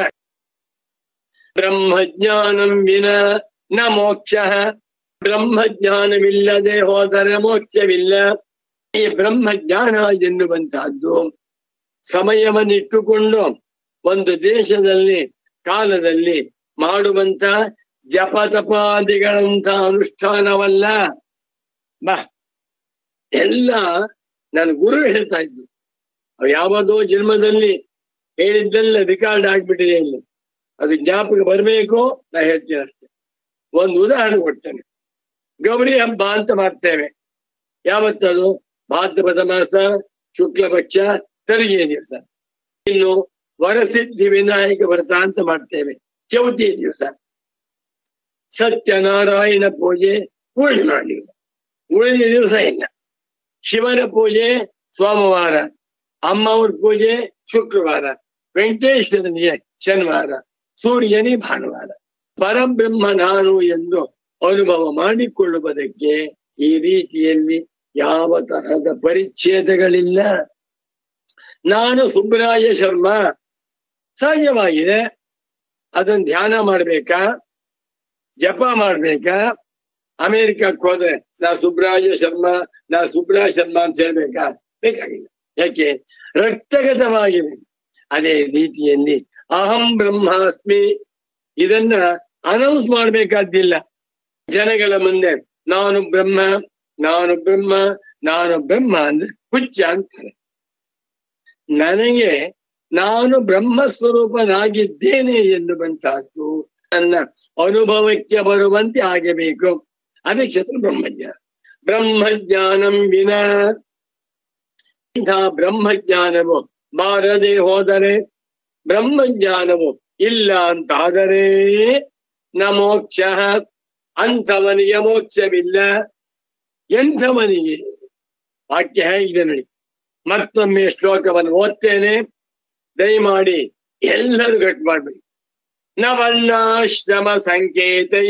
ಬ್ರಹ್ಮಜ್ಞಾನಂ ವಿನ ನ ಮೋಕ್ಷ, ಬ್ರಹ್ಮಜ್ಞಾನವಿಲ್ಲದೆ ಹೋದರೆ ಮೋಕ್ಷವಿಲ್ಲ. ಈ ಬ್ರಹ್ಮಜ್ಞಾನ ಎನ್ನುವಂತಹದ್ದು ಸಮಯವನ್ನಿಟ್ಟುಕೊಂಡು ಒಂದು ದೇಶದಲ್ಲಿ ಕಾಲದಲ್ಲಿ ಮಾಡುವಂತ ಜಪತಪಾದಿಗಳಂತ ಅನುಷ್ಠಾನವಲ್ಲ. ಬಾ ಎಲ್ಲ ನನ್ನ ಗುರು ಹೇಳ್ತಾ ಇದ್ರು, ಯಾವುದೋ ಜನ್ಮದಲ್ಲಿ ಹೇಳಿದ್ದೆಲ್ಲ ರೆಕಾರ್ಡ್ ಆಗ್ಬಿಟ್ಟಿದೆ ಇಲ್ಲಿ, ಅದು ಜ್ಞಾಪಕ ಬರಬೇಕು. ನಾ ಹೇಳ್ತೀನಿ ಅಷ್ಟೇ. ಒಂದು ಉದಾಹರಣೆ ಕೊಡ್ತೇನೆ. ಗೌರಿ ಹಬ್ಬ ಅಂತ ಮಾಡ್ತೇವೆ. ಯಾವತ್ತದು? ಭಾದ್ರಪದ ಮಾಸ ಶುಕ್ಲ ಪಕ್ಷ ತೆರಿಗೆ ದಿವಸ. ಇನ್ನು ವರಸಿದ್ಧಿ ವಿನಾಯಕ ವ್ರತ ಅಂತ ಮಾಡ್ತೇವೆ ಚೌತಿ ದಿವಸ. ಸತ್ಯನಾರಾಯಣ ಪೂಜೆ ಪೂರ್ಣಿಮಾ ದಿವಸ, ಉಳಿದ ದಿವಸ ಇಲ್ಲ. ಶಿವನ ಪೂಜೆ ಸೋಮವಾರ, ಅಮ್ಮವ್ರ ಪೂಜೆ ಶುಕ್ರವಾರ, ವೆಂಕಟೇಶ್ವರನಿಗೆ ಶನಿವಾರ, ಸೂರ್ಯನಿಗೆ ಭಾನುವಾರ. ಪರಬ್ರಹ್ಮ ನಾನು ಎಂದು ಅನುಭವ ಮಾಡಿಕೊಳ್ಳುವುದಕ್ಕೆ ಈ ರೀತಿಯಲ್ಲಿ ಯಾವ ತರಹದ ಪರಿಚ್ಛೇದಗಳಿಲ್ಲ. ನಾನು ಸುಬ್ರಾಯ ಶರ್ಮಾ ಸಹಜವಾಗಿದೆ. ಅದನ್ನ ಧ್ಯಾನ ಮಾಡ್ಬೇಕಾ, ಜಪ ಮಾಡ್ಬೇಕಾ? ಅಮೆರಿಕಕ್ಕೆ ಹೋದ್ರೆ ನಾ ಸುಬ್ರಾಯ ಶರ್ಮಾ ನಾ ಸುಬ್ರಾಯ ಶರ್ಮಾ ಅಂತ ಹೇಳ್ಬೇಕಾ? ಬೇಕಾಗಿಲ್ಲ. ಯಾಕೆ? ರಕ್ತಗತವಾಗಿದೆ. ಅದೇ ರೀತಿಯಲ್ಲಿ ಅಹಂ ಬ್ರಹ್ಮಾಸ್ಮಿ ಇದನ್ನ ಅನೌನ್ಸ್ ಮಾಡ್ಬೇಕಾದ್ದಿಲ್ಲ ಜನಗಳ ಮುಂದೆ. ನಾನು ಬ್ರಹ್ಮ ನಾನು ಬ್ರಹ್ಮ ನಾನು ಬ್ರಹ್ಮ ಅಂದ್ರೆ ಹುಚ್ಚ ಅಂತಾರೆ. ನನಗೆ ನಾನು ಬ್ರಹ್ಮ ಸ್ವರೂಪನಾಗಿದ್ದೇನೆ ಎನ್ನುವಂತಹದ್ದು ನನ್ನ ಅನುಭವಕ್ಕೆ ಬರುವಂತೆ ಆಗಬೇಕು. ಅದಕ್ಕೆ ಬ್ರಹ್ಮಜ್ಞಾನ. ಬ್ರಹ್ಮಜ್ಞಾನಂ ವಿನ, ಇಂಥ ಬ್ರಹ್ಮಜ್ಞಾನವು ಬಾರದೆ ಹೋದರೆ, ಬ್ರಹ್ಮಜ್ಞಾನವು ಇಲ್ಲ ಅಂತಾದರೆ ನ ಮೋಕ್ಷ, ಅಂಥವನಿಗೆ ಮೋಕ್ಷವಿಲ್ಲ. ಎಂಥವನಿಗೆ? ವಾಕ್ಯ ಹೇಗಿದೆ ನೋಡಿ. ಮತ್ತೊಮ್ಮೆ ಶ್ಲೋಕವನ್ನು ಓದ್ತೇನೆ, ದಯಮಾಡಿ ಎಲ್ಲರೂ ಗಟ್ ಮಾಡ್ಬೇಡಿ. ನ ವರ್ಣಾಶ್ರಮ ಸಂಕೇತೈ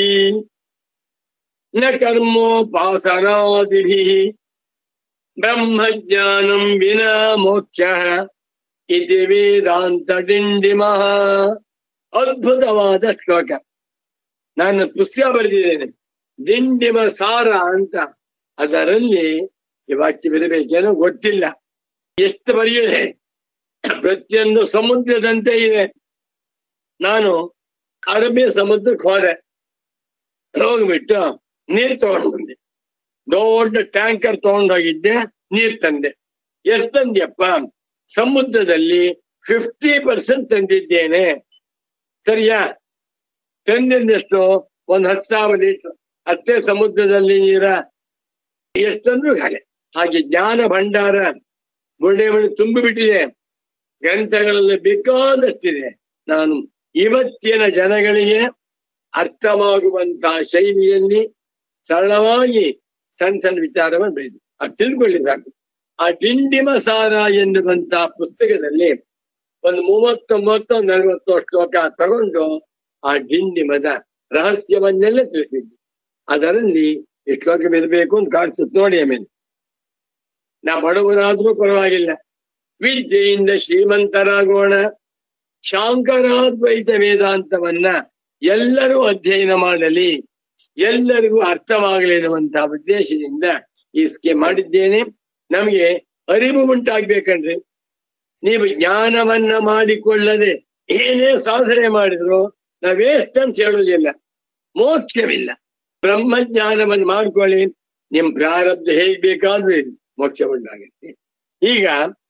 ನ ಕರ್ಮೋಪಾಸನಾದಿಭಿ ಬ್ರಹ್ಮಜ್ಞಾನಂ ವಿನಾ ಮೋಕ್ಷ ಇತಿ ವೇದಾಂತ ಡಿಂಡಿಮಃ. ಅದ್ಭುತವಾದ ಶ್ಲೋಕ. ನಾನು ಪುಸ್ತಕ ಬರೆದಿದ್ದೇನೆ, ದಿಂಡಿಮ ಸಾರ ಅಂತ. ಅದರಲ್ಲಿ ಈ ವಾಕ್ಯವಿರಬೇಕೇನೋ ಗೊತ್ತಿಲ್ಲ. ಎಷ್ಟು ಬರೆಯಿದೆ, ಪ್ರತಿಯೊಂದು ಸಮುದ್ರದಂತೆ ಇದೆ. ನಾನು ಅರಬ್ಬಿ ಸಮುದ್ರಕ್ಕೆ ಹೋದೆ, ಹೋಗ್ಬಿಟ್ಟು ನೀರ್ ತಗೊಂಡು ಬಂದೆ. ದೊಡ್ಡ ಟ್ಯಾಂಕರ್ ತಗೊಂಡೋಗಿದ್ದೆ, ನೀರ್ ತಂದೆ. ಎಷ್ಟು ತಂದ್ಯಪ್ಪ? ಸಮುದ್ರದಲ್ಲಿ ಫಿಫ್ಟಿ ಪರ್ಸೆಂಟ್ ತಂದಿದ್ದೇನೆ. ಸರಿಯಾ? ತಂದಿದ್ದೆಷ್ಟು? ಒಂದ್ ಹತ್ತು ಸಾವಿರ ಲೀಟರ್. ಅಷ್ಟೇ ಸಮುದ್ರದಲ್ಲಿ ನೀರ. ಎಷ್ಟಂದ್ರೂ ಹಾಗೆ ಹಾಗೆ ಜ್ಞಾನ ಭಂಡಾರ ಬುಡೆ ಬಳಿ ತುಂಬಿಬಿಟ್ಟಿದೆ. ಗ್ರಂಥಗಳಲ್ಲಿ ಬೇಕಾದಷ್ಟಿದೆ. ನಾನು ಇವತ್ತಿನ ಜನಗಳಿಗೆ ಅರ್ಥವಾಗುವಂತಹ ಶೈಲಿಯಲ್ಲಿ ಸರಳವಾಗಿ ಸಣ್ಣ ಸಣ್ಣ ವಿಚಾರವನ್ನು ಬೆಳೆದು ಅದು ತಿಳ್ಕೊಳ್ಳಿ ಸಾಕು. ಆ ಡಿಂಡಿಮ ಸಾರ ಎನ್ನುವಂತಹ ಪುಸ್ತಕದಲ್ಲಿ ಒಂದು ಮೂವತ್ತೊಂಬತ್ತು ನಲವತ್ತು ಶ್ಲೋಕ ತಗೊಂಡು ಆ ಡಿಂಡಿಮದ ರಹಸ್ಯವನ್ನೆಲ್ಲ ತಿಳಿಸಿದ್ವಿ. ಅದರಲ್ಲಿ ಈ ಶ್ಲೋಕವಿರಬೇಕು ಅಂತ ಕಾಣಿಸುತ್ತೆ ನೋಡಿ. ಆಮೇಲೆ ನಾ ಬಡವರಾದ್ರೂ ಪರವಾಗಿಲ್ಲ, ವಿದ್ಯೆಯಿಂದ ಶ್ರೀಮಂತರಾಗೋಣ. ಶಾಂಕರಾದ್ವೈತ ವೇದಾಂತವನ್ನ ಎಲ್ಲರೂ ಅಧ್ಯಯನ ಮಾಡಲಿ, ಎಲ್ಲರಿಗೂ ಅರ್ಥವಾಗಲಿ ಎನ್ನುವಂತಹ ಉದ್ದೇಶದಿಂದ ಈ ಸ್ಕೀಮ್ ಮಾಡಿದ್ದೇನೆ. ನಮಗೆ ಅರಿವು ಉಂಟಾಗ್ಬೇಕಂದ್ರೆ, ನೀವು ಜ್ಞಾನವನ್ನ ಮಾಡಿಕೊಳ್ಳದೆ ಏನೇ ಸಾಧನೆ ಮಾಡಿದ್ರು ನಾವೇಷ್ಟಂತ ಹೇಳುವುದಿಲ್ಲ, ಮೋಕ್ಷವಿಲ್ಲ. ಬ್ರಹ್ಮಜ್ಞಾನವನ್ನು ಮಾಡ್ಕೊಳ್ಳಿ, ನಿಮ್ ಪ್ರಾರಬ್ಧ ಹೇಗ್ ಬೇಕಾದ್ರೂ ಮೋಕ್ಷ ಉಂಟಾಗುತ್ತೆ. ಈಗ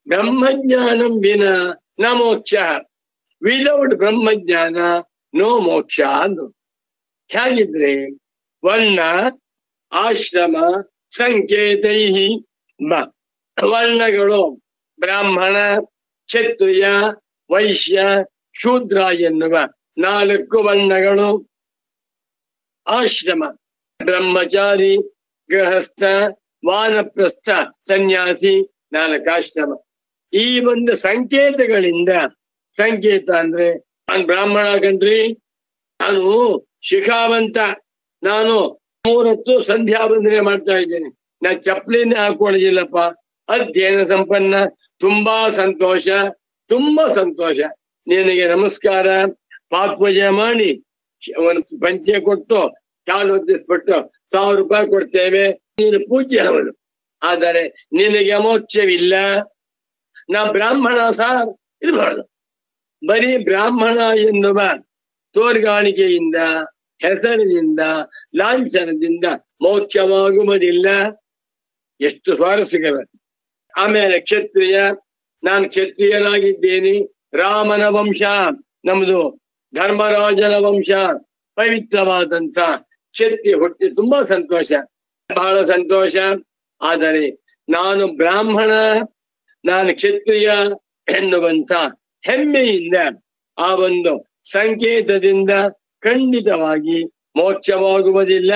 ಬ್ರಹ್ಮಜ್ಞಾನಂ ವಿನ ನ ಮೋಕ್ಷ. ವಿದೌಟ್ ಬ್ರಹ್ಮಜ್ಞಾನ ನೋ ಮೋಕ್ಷ ಅಂದ್ರು. ಹೇಗಿದ್ರೆ ವರ್ಣ ಆಶ್ರಮ ಸಂಕೇತೈ ವರ್ಣಗಳು ಬ್ರಾಹ್ಮಣ, ಕ್ಷತ್ರಿಯ, ವೈಶ್ಯ, ಶೂದ್ರ ಎನ್ನುವ ನಾಲ್ಕು ವರ್ಣಗಳು. ಆಶ್ರಮ ಬ್ರಹ್ಮಚಾರಿ, ಗೃಹಸ್ಥ, ವಾನಪ್ರಸ್ಥ, ಸನ್ಯಾಸಿ, ನಾಲ್ಕು ಆಶ್ರಮ. ಈ ಒಂದು ಸಂಕೇತಗಳಿಂದ, ಸಂಕೇತ ಅಂದ್ರೆ ನಾನು ಬ್ರಾಹ್ಮಣ ಕಣ್ರಿ, ನಾನು ಶಿಖಾವಂತ, ನಾನು ಮೂರತ್ತು ಸಂಧ್ಯಾ ವಂದನೆ ಮಾಡ್ತಾ ಇದ್ದೇನೆ, ನಾ ಚಪ್ಪಲಿನೇ ಹಾಕೊಳ್ಳಿಲ್ಲಪ್ಪ, ಅಧ್ಯಯನ ಸಂಪನ್ನ, ತುಂಬಾ ಸಂತೋಷ, ತುಂಬಾ ಸಂತೋಷ, ನಿನಗೆ ನಮಸ್ಕಾರ, ಪಾತ್ಪೂಜೆ ಮಾಡಿ ಒಂದು ಪಂಚೆ ಕೊಟ್ಟು ಕಾಲು ಒದ್ದಿಸ್ಬಿಟ್ಟು ಸಾವಿರ ರೂಪಾಯಿ ಕೊಡ್ತೇವೆ, ನೀನು ಪೂಜ್ಯ ಅವನು. ಆದರೆ ನಿನಗೆ ಮೋಕ್ಷವಿಲ್ಲ. ನಾ ಬ್ರಾಹ್ಮಣ ಸಾರ್ ಇರಬಾರ್ದು. ಬರೀ ಬ್ರಾಹ್ಮಣ ಎನ್ನುವ ತೋರ್ಗಾಣಿಕೆಯಿಂದ, ಹೆಸರಿನಿಂದ, ಲಾಂಛನದಿಂದ ಮೋಕ್ಷವಾಗುವುದಿಲ್ಲ. ಎಷ್ಟು ಸ್ವಾರಸ್ಯಕರ. ಆಮೇಲೆ ಕ್ಷತ್ರಿಯ, ನಾನು ಕ್ಷತ್ರಿಯನಾಗಿದ್ದೇನೆ, ರಾಮನ ವಂಶ, ನಮ್ದು ಧರ್ಮರಾಜನ ವಂಶ, ಪವಿತ್ರವಾದಂತ ಕ್ಷತ್ರಿಯ ಹುಟ್ಟಿ ತುಂಬಾ ಸಂತೋಷ, ಬಹಳ ಸಂತೋಷ. ಆದರೆ ನಾನು ಬ್ರಾಹ್ಮಣ, ನಾನು ಕ್ಷತ್ರಿಯ ಎನ್ನುವಂತ ಹೆಮ್ಮೆಯಿಂದ, ಆ ಒಂದು ಸಂಕೇತದಿಂದ ಖಂಡಿತವಾಗಿ ಮೋಕ್ಷವಾಗುವುದಿಲ್ಲ.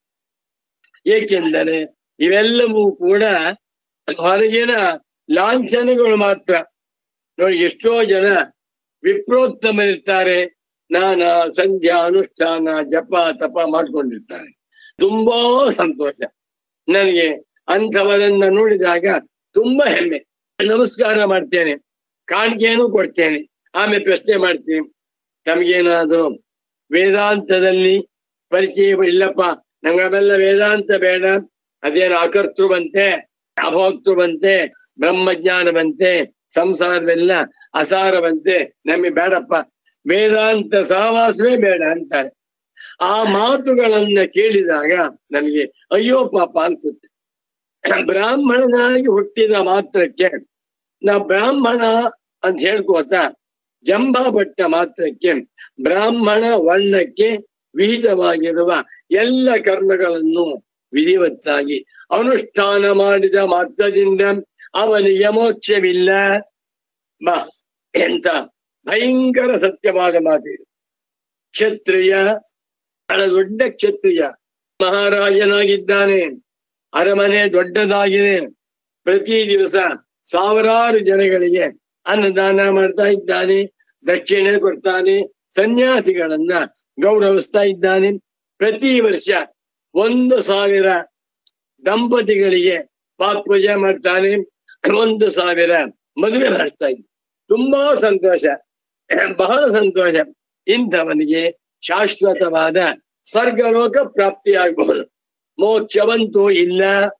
ಏಕೆಂದರೆ ಇವೆಲ್ಲವೂ ಕೂಡ ಹೊರಗಿನ ಲಾಂಛನಗಳು ಮಾತ್ರ. ನೋಡಿ, ಎಷ್ಟೋ ಜನ ವಿಪ್ರೋತ್ತಮರಿರ್ತಾರೆ, ನಾನಾ ಸಂಧ್ಯಾ ಅನುಷ್ಠಾನ ಜಪ ತಪ ಮಾಡ್ಕೊಂಡಿರ್ತಾರೆ, ತುಂಬಾ ಸಂತೋಷ. ನನಗೆ ಅಂಥವರನ್ನ ನೋಡಿದಾಗ ತುಂಬಾ ಹೆಮ್ಮೆ. ನಮಸ್ಕಾರ ಮಾಡ್ತೇನೆ, ಕಾಣಿಕೆಯನ್ನು ಕೊಡ್ತೇನೆ, ಆಮೇಲೆ ಪ್ರಶ್ನೆ ಮಾಡ್ತೀನಿ, ತಮಗೇನಾದ್ರು ವೇದಾಂತದಲ್ಲಿ ಪರಿಚಯ ಇಲ್ಲಪ್ಪ, ನಂಗವೆಲ್ಲ ವೇದಾಂತ ಬೇಡ, ಅದೇನು ಅಕರ್ತೃ ಬಂತೆ, ಅಭೋಕ್ತೃ ಬಂತೆ, ಬ್ರಹ್ಮಜ್ಞಾನ ಬಂತೆ, ಸಂಸಾರವೆಲ್ಲ ಅಸಾರವಂತೆ, ನಮಗೆ ಬೇಡಪ್ಪ, ವೇದಾಂತ ಸಹವಾಸವೇ ಬೇಡ ಅಂತಾರೆ. ಆ ಮಾತುಗಳನ್ನ ಕೇಳಿದಾಗ ನನಗೆ ಅಯ್ಯೋ ಪಾಪ ಅನ್ಸುತ್ತೆ. ಬ್ರಾಹ್ಮಣನಾಗಿ ಹುಟ್ಟಿದ ಮಾತ್ರಕ್ಕೆ, ನಾ ಬ್ರಾಹ್ಮಣ ಅಂತ ಹೇಳ್ಕೋತ ಜಂಬ ಪಟ್ಟ ಮಾತ್ರಕ್ಕೆ ಬ್ರಾಹ್ಮಣ ವರ್ಣಕ್ಕೆ ವಿಹಿತವಾಗಿರುವ ಎಲ್ಲ ಕರ್ಮಗಳನ್ನು ವಿಧಿವತ್ತಾಗಿ ಅನುಷ್ಠಾನ ಮಾಡಿದ ಮಾತ್ರದಿಂದ ಅವನಿಗೆ ಮೋಕ್ಷವಿಲ್ಲ. ಬಾ, ಎಂತ ಭಯಂಕರ ಸತ್ಯವಾದ ಮಾತಿದೆ. ಕ್ಷತ್ರಿಯ, ಬಹಳ ದೊಡ್ಡ ಕ್ಷತ್ರಿಯ, ಮಹಾರಾಜನಾಗಿದ್ದಾನೆ, ಅರಮನೆ ದೊಡ್ಡದಾಗಿದೆ, ಪ್ರತಿ ದಿವಸ ಸಾವಿರಾರು ಜನಗಳಿಗೆ ಅನ್ನದಾನ ಮಾಡ್ತಾ ಇದ್ದಾನೆ, ದಕ್ಷಿಣೆ ಕೊಡ್ತಾನೆ, ಸನ್ಯಾಸಿಗಳನ್ನ ಗೌರವಿಸ್ತಾ ಇದ್ದಾನೆ. ಪ್ರತಿ ವರ್ಷ ಒಂದು ಸಾವಿರ ದಂಪತಿಗಳಿಗೆ ಪಾತ್ಪೂಜೆ ಮಾಡ್ತಾನೆ, ಒಂದು ಸಾವಿರ ಮದುವೆ ಮಾಡ್ತಾ ಇದ್ದ. ತುಂಬಾ ಸಂತೋಷ, ಬಹಳ ಸಂತೋಷ. ಇಂಥವನಿಗೆ ಶಾಶ್ವತವಾದ ಸ್ವರ್ಗಲೋಕ ಪ್ರಾಪ್ತಿಯಾಗಬಹುದು, ಮೋಕ್ಷವಂತೂ ಇಲ್ಲ.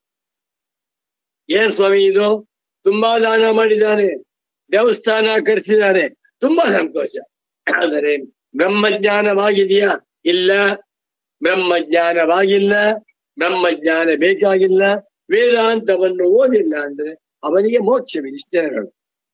ಏನ್ ಸ್ವಾಮಿ ಇದು, ತುಂಬಾ ದಾನ ಮಾಡಿದ್ದಾನೆ, ದೇವಸ್ಥಾನ ಕಟ್ಟಿಸಿದ್ದಾರೆ, ತುಂಬಾ ಸಂತೋಷ. ಆದರೆ ಬ್ರಹ್ಮಜ್ಞಾನವಾಗಿದೆಯಾ? ಇಲ್ಲ, ಬ್ರಹ್ಮಜ್ಞಾನವಾಗಿಲ್ಲ, ಬ್ರಹ್ಮಜ್ಞಾನ ಬೇಕಾಗಿಲ್ಲ, ವೇದಾಂತವನ್ನು ಓದಿಲ್ಲ ಅಂದ್ರೆ ಅವನಿಗೆ ಮೋಕ್ಷವಿಲ್ಲ. ಇಷ್ಟೇಗಳು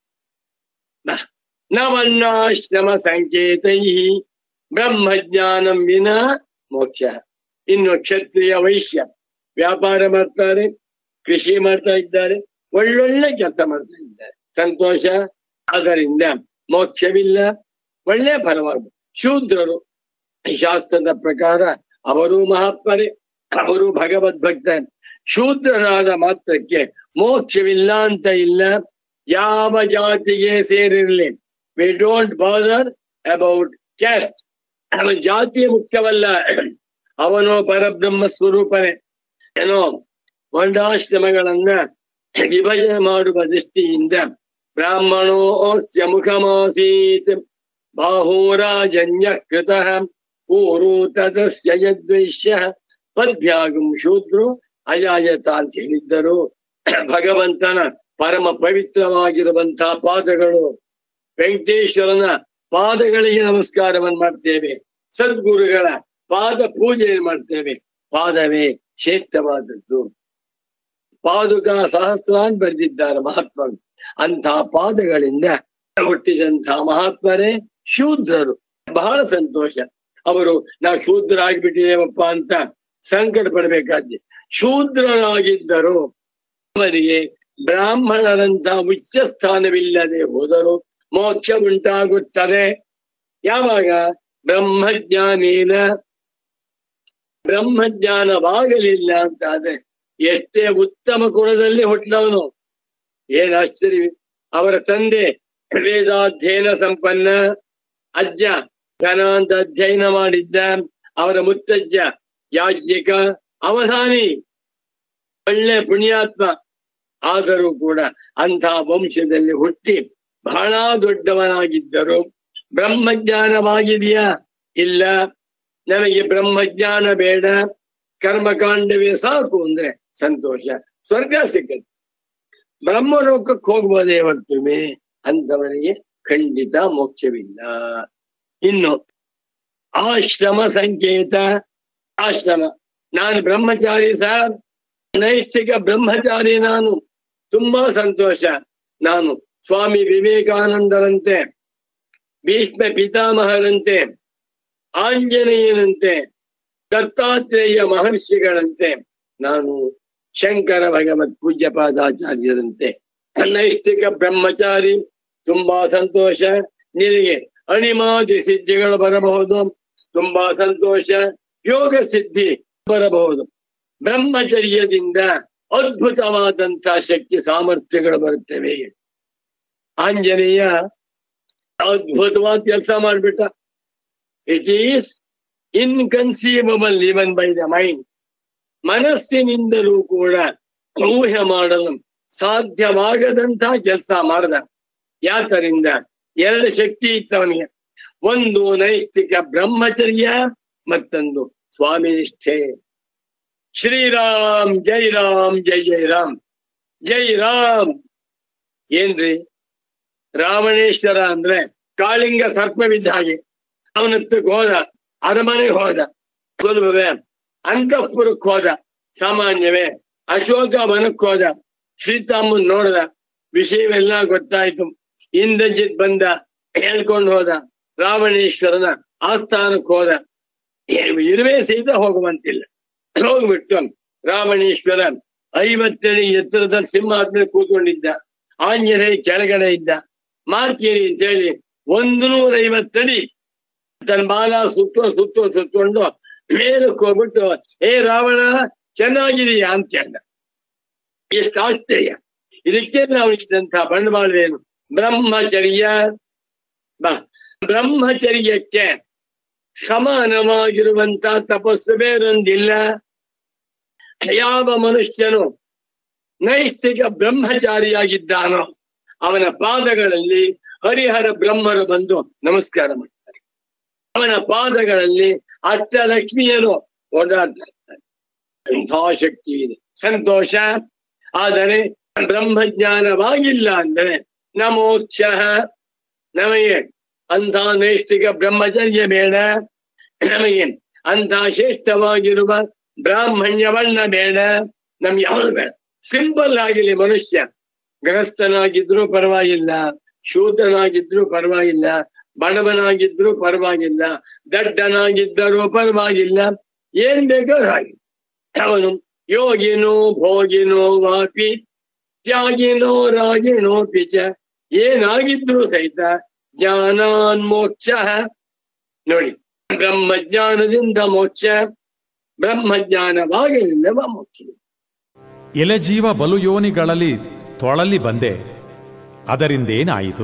ನವನ್ನಾಶ್ರಮ ಸಂಕೇತೈ ಬ್ರಹ್ಮಜ್ಞಾನಂ ವಿನ ಮೋಕ್ಷ. ಇನ್ನು ಕ್ಷತ್ರಿಯ, ವೈಶ್ಯ ವ್ಯಾಪಾರ ಮಾಡ್ತಾರೆ, ಕೃಷಿ ಮಾಡ್ತಾ ಇದ್ದಾರೆ, ಒಳ್ಳೊಳ್ಳೆ ಕೆಲಸ ಮಾಡ್ತಾ ಇದ್ದಾರೆ, ಸಂತೋಷ. ಅದರಿಂದ ಮೋಕ್ಷವಿಲ್ಲ, ಒಳ್ಳೆ ಫಲವಾಗುವುದು. ಶೂದ್ರರು ಶಾಸ್ತ್ರದ ಪ್ರಕಾರ ಅವರು ಮಹಾತ್ಮರೇ, ಅವರು ಭಗವದ್ಭಕ್ತ. ಶೂದ್ರರಾದ ಮಾತ್ರಕ್ಕೆ ಮೋಕ್ಷವಿಲ್ಲ ಅಂತ ಇಲ್ಲ. ಯಾವ ಜಾತಿಗೆ ಸೇರಿರಲಿ, we don't bother about caste. ಅವನ ಜಾತಿ ಮುಖ್ಯವಲ್ಲ, ಅವನು ಪರಬ್ರಹ್ಮ ಸ್ವರೂಪನೇ. ಏನೋ ವರ್ಣಾಶ್ರಮಗಳನ್ನ ವಿಭಜನೆ ಮಾಡುವ ದೃಷ್ಟಿಯಿಂದ ಬ್ರಾಹ್ಮಣೋಸ್ಯ ಮುಖಮಾಸೀತ್ ಬಾಹೂರಾಜನ್ಯ ಕೃತಃ ಊರು ತದಸ್ಯ ಯದ್ವೈಶ್ಯ ಪದ್ಭ್ಯಾಗಂ ಶೂದ್ರು ಅಯಾಯತ ಅಂತ ಹೇಳಿದ್ದರು. ಭಗವಂತನ ಪರಮ ಪವಿತ್ರವಾಗಿರುವಂತಹ ಪಾದಗಳು, ವೆಂಕಟೇಶ್ವರನ ಪಾದಗಳಿಗೆ ನಮಸ್ಕಾರವನ್ನು ಮಾಡ್ತೇವೆ, ಸದ್ಗುರುಗಳ ಪಾದ ಪೂಜೆ ಮಾಡ್ತೇವೆ. ಪಾದವೇ ಶ್ರೇಷ್ಠವಾದದ್ದು. ಪಾದುಕಾ ಸಹಸ್ರಾನ್ ಬರೆದಿದ್ದಾರೆ ಮಹಾತ್ಮರು. ಅಂಥ ಪಾದಗಳಿಂದ ಹುಟ್ಟಿದಂಥ ಮಹಾತ್ಮರೇ ಶೂದ್ರರು. ಬಹಳ ಸಂತೋಷ. ಅವರು ನಾವು ಶೂದ್ರ ಆಗಿಬಿಟ್ಟಿದ್ದೇವಪ್ಪ ಅಂತ ಸಂಕಟ ಪಡಬೇಕಾದ್ದೆ. ಶೂದ್ರರಾಗಿದ್ದರು. ಅವರಿಗೆ ಬ್ರಾಹ್ಮಣರಂತ ಉಚ್ಚ ಸ್ಥಾನವಿಲ್ಲದೆ ಹೋದರು ಮೋಕ್ಷ ಉಂಟಾಗುತ್ತದೆ. ಯಾವಾಗ? ಬ್ರಹ್ಮಜ್ಞಾನೇನ. ಬ್ರಹ್ಮಜ್ಞಾನವಾಗಲಿಲ್ಲ ಅಂತಾದ್ರೆ ಎಷ್ಟೇ ಉತ್ತಮ ಕುಲದಲ್ಲಿ ಹುಟ್ಟದವನು, ಏನ್ ಆಶ್ಚರ್ಯ. ಅವರ ತಂದೆ ವೇದಾಧ್ಯಯನ ಸಂಪನ್ನ, ಅಜ್ಜ ಘನ ಅಂತ ಅಧ್ಯಯನ ಮಾಡಿದ್ದ, ಅವರ ಮುತ್ತಜ್ಜ ಯಾಜ್ಞಿಕ ಅವಧಾನಿ, ಒಳ್ಳೆ ಪುಣ್ಯಾತ್ಮ. ಆದರೂ ಕೂಡ ಅಂಥ ವಂಶದಲ್ಲಿ ಹುಟ್ಟಿ ಬಹಳ ದೊಡ್ಡವನಾಗಿದ್ದರು. ಬ್ರಹ್ಮಜ್ಞಾನವಾಗಿದೆಯಾ? ಇಲ್ಲ. ನಮಗೆ ಬ್ರಹ್ಮಜ್ಞಾನ ಬೇಡ, ಕರ್ಮಕಾಂಡವೇ ಸಾಕು ಅಂದ್ರೆ ಸಂತೋಷ, ಸ್ವರ್ಗ ಸಿಕ್ಕದು. ಬ್ರಹ್ಮಲೋಕಕ್ಕೆ ಹೋಗ್ಬೋದೇ ಹೊರತುವೆ ಅಂತವರಿಗೆ ಖಂಡಿತ ಮೋಕ್ಷವಿಲ್ಲ. ಇನ್ನು ಆಶ್ರಮ ಸಂಕೇತ. ಆಶ್ರಮ. ನಾನು ಬ್ರಹ್ಮಚಾರಿ ಸರ್, ನೈಷ್ಠಿಕ ಬ್ರಹ್ಮಚಾರಿ ನಾನು. ತುಂಬಾ ಸಂತೋಷ. ನಾನು ಸ್ವಾಮಿ ವಿವೇಕಾನಂದರಂತೆ, ಭೀಷ್ಮ ಪಿತಾಮಹರಂತೆ, ಆಂಜನೇಯನಂತೆ, ದತ್ತಾತ್ರೇಯ ಮಹರ್ಷಿಗಳಂತೆ, ನಾನು ಶಂಕರ ಭಗವತ್ ಪೂಜ್ಯ ಪಾದಾಚಾರ್ಯರಂತೆ ನೈಷ್ಠಿಕ ಬ್ರಹ್ಮಚಾರಿ. ತುಂಬಾ ಸಂತೋಷ. ನಿನಗೆ ಅಣಿಮಾದಿ ಸಿದ್ಧಿಗಳು ಬರಬಹುದು, ತುಂಬಾ ಸಂತೋಷ. ಯೋಗ ಸಿದ್ಧಿ ಬರಬಹುದು. ಬ್ರಹ್ಮಚರ್ಯದಿಂದ ಅದ್ಭುತವಾದಂತ ಶಕ್ತಿ ಸಾಮರ್ಥ್ಯಗಳು ಬರುತ್ತವೆ. ಆಂಜನೇಯ ಅದ್ಭುತವಾದ ಕೆಲಸ ಮಾಡ್ಬಿಟ್ಟ. It is inconceivable even by the mind. ಮನಸ್ಸಿನಿಂದಲೂ ಕೂಡ ಊಹೆ ಮಾಡಲು ಸಾಧ್ಯವಾಗದಂತ ಕೆಲಸ ಮಾಡದ. ಯಾತರಿಂದ? ಎರಡು ಶಕ್ತಿ ಇತ್ತವನಿಗೆ. ಒಂದು ನೈಷ್ಠಿಕ ಬ್ರಹ್ಮಚರ್ಯ, ಮತ್ತೊಂದು ಸ್ವಾಮಿ ನಿಷ್ಠೆ. ಶ್ರೀರಾಮ್ ಜೈ ರಾಮ್ ಜೈ ಜೈ ರಾಮ್ ಜೈ ರಾಮ್. ಏನ್ರಿ ರಾವಣೇಶ್ವರ ಅಂದ್ರೆ ಕಾಳಿಂಗ ಸರ್ಪವಿದ್ದ ಹಾಗೆ. ಅವನತ್ತಕ್ಕೆ ಹೋದ, ಅರಮನೆಗೆ ಹೋದ, ಸುಲಭವೇ. ಅಂತಃಪುರಕ್ಕೆ ಹೋದ, ಸಾಮಾನ್ಯವೇ. ಅಶೋಕ ವನಕ್ಕೆ ಹೋದ, ಶ್ರೀತಾಮನ್ ನೋಡ್ದ, ವಿಷಯವೆಲ್ಲ ಗೊತ್ತಾಯ್ತು. ಇಂದ್ರಜಿತ್ ಬಂದ, ಹೇಳ್ಕೊಂಡು ಹೋದ. ರಾವಣೇಶ್ವರನ ಆಸ್ಥಾನಕ್ಕೆ ಹೋದ. ಇರುವೆ ಸಹಿತ ಹೋಗುವಂತಿಲ್ಲ. ಹೋಗ್ಬಿಟ್ಟು ರಾವಣೇಶ್ವರ ಐವತ್ತಡಿ ಎತ್ತರದಲ್ಲಿ ಸಿಂಹಾಸನ ಕೂತ್ಕೊಂಡಿದ್ದ. ಆಂಜನೇಯ ಕೆಳಗಡೆ ಇದ್ದ. ಮಾರ್ಕೇರಿ ಅಂತ ಹೇಳಿ ಒಂದು ನೂರ ಐವತ್ತಡಿ ತನ್ನ ಬಾಲ ಸುತ್ತೋ ಸುತ್ತೋ ಸುತ್ತಕೊಂಡು ಮೇಲಕ್ಕೆ ಹೋಗ್ಬಿಟ್ಟು, ಏ ರಾವಣ ಚೆನ್ನಾಗಿದೀಯಾ ಅಂತ ಕೇಳ್ದ. ಎಷ್ಟು ಆಶ್ಚರ್ಯ! ಇದಕ್ಕೆ ನಾವು ಇದ್ದಂಥ ಬಂಡವಾಳವೇನು? ಬ್ರಹ್ಮಚರ್ಯ. ಬಾ, ಬ್ರಹ್ಮಚರ್ಯಕ್ಕೆ ಸಮಾನವಾಗಿರುವಂತ ತಪಸ್ಸು ಬೇರೊಂದಿಲ್ಲ. ಯಾವ ಮನುಷ್ಯನು ನೈಷ್ಠಿಕ ಬ್ರಹ್ಮಚಾರಿಯಾಗಿದ್ದಾನೋ ಅವನ ಪಾದಗಳಲ್ಲಿ ಹರಿಹರ ಬ್ರಹ್ಮರು ಬಂದು ನಮಸ್ಕಾರ ಮಾಡ್ತಾರೆ. ಅವನ ಪಾದಗಳಲ್ಲಿ ಅಷ್ಟಲಕ್ಷ್ಮಿಯರು ಓಡಾಡ್ತಾರೆ. ಎಂಥ ಶಕ್ತಿ ಇದೆ, ಸಂತೋಷ. ಆದರೆ ಬ್ರಹ್ಮಜ್ಞಾನವಾಗಿಲ್ಲ ಅಂದ್ರೆ ನಮೋಕ್ಷ. ನಮಗೆ ಅಂಥ ನೈಷ್ಠಿಕ ಬ್ರಹ್ಮಚರ್ಯ ಬೇಡ, ನಮಗೆ ಅಂಥ ಶ್ರೇಷ್ಠವಾಗಿರುವ ಬ್ರಾಹ್ಮಣ್ಯ ವರ್ಣ ಬೇಡ, ನಮ್ಗೆ ಯಾವುದು ಬೇಡ. ಸಿಂಪಲ್ ಆಗಿಲಿ ಮನುಷ್ಯ. ಗೃಹಸ್ಥನಾಗಿದ್ರು ಪರವಾಗಿಲ್ಲ, ಶೂದ್ರನಾಗಿದ್ರು ಪರವಾಗಿಲ್ಲ, ಬಡವನಾಗಿದ್ರು ಪರವಾಗಿಲ್ಲ, ದಡ್ಡನಾಗಿದ್ದರೂ ಪರವಾಗಿಲ್ಲ, ಏನ್ ಬೇಕಾದ್ರೂ ಹಾಗೆ. ಅವನು ಯೋಗಿನೋ ಭೋಗಿನೋ ವಾಪಿ ತ್ಯಾಗಿನೋ ರಾಗಿನೋ ಪಿಚ, ಏನಾಗಿದ್ರು ಸಹಿತ ಜ್ಞಾನಾನ್ ಮೋಕ್ಷ. ನೋಡಿ, ಬ್ರಹ್ಮಜ್ಞಾನದಿಂದ ಮೋಕ್ಷ, ಬ್ರಹ್ಮಜ್ಞಾನವಾಗಲಿಲ್ಲವ ಮೋಕ್ಷ. ಎಲೆಜೀವ ಬಲು ಯೋನಿಗಳಲ್ಲಿ ತೊಳಲಿ ಬಂದೆ, ಅದರಿಂದೇನಾಯಿತು?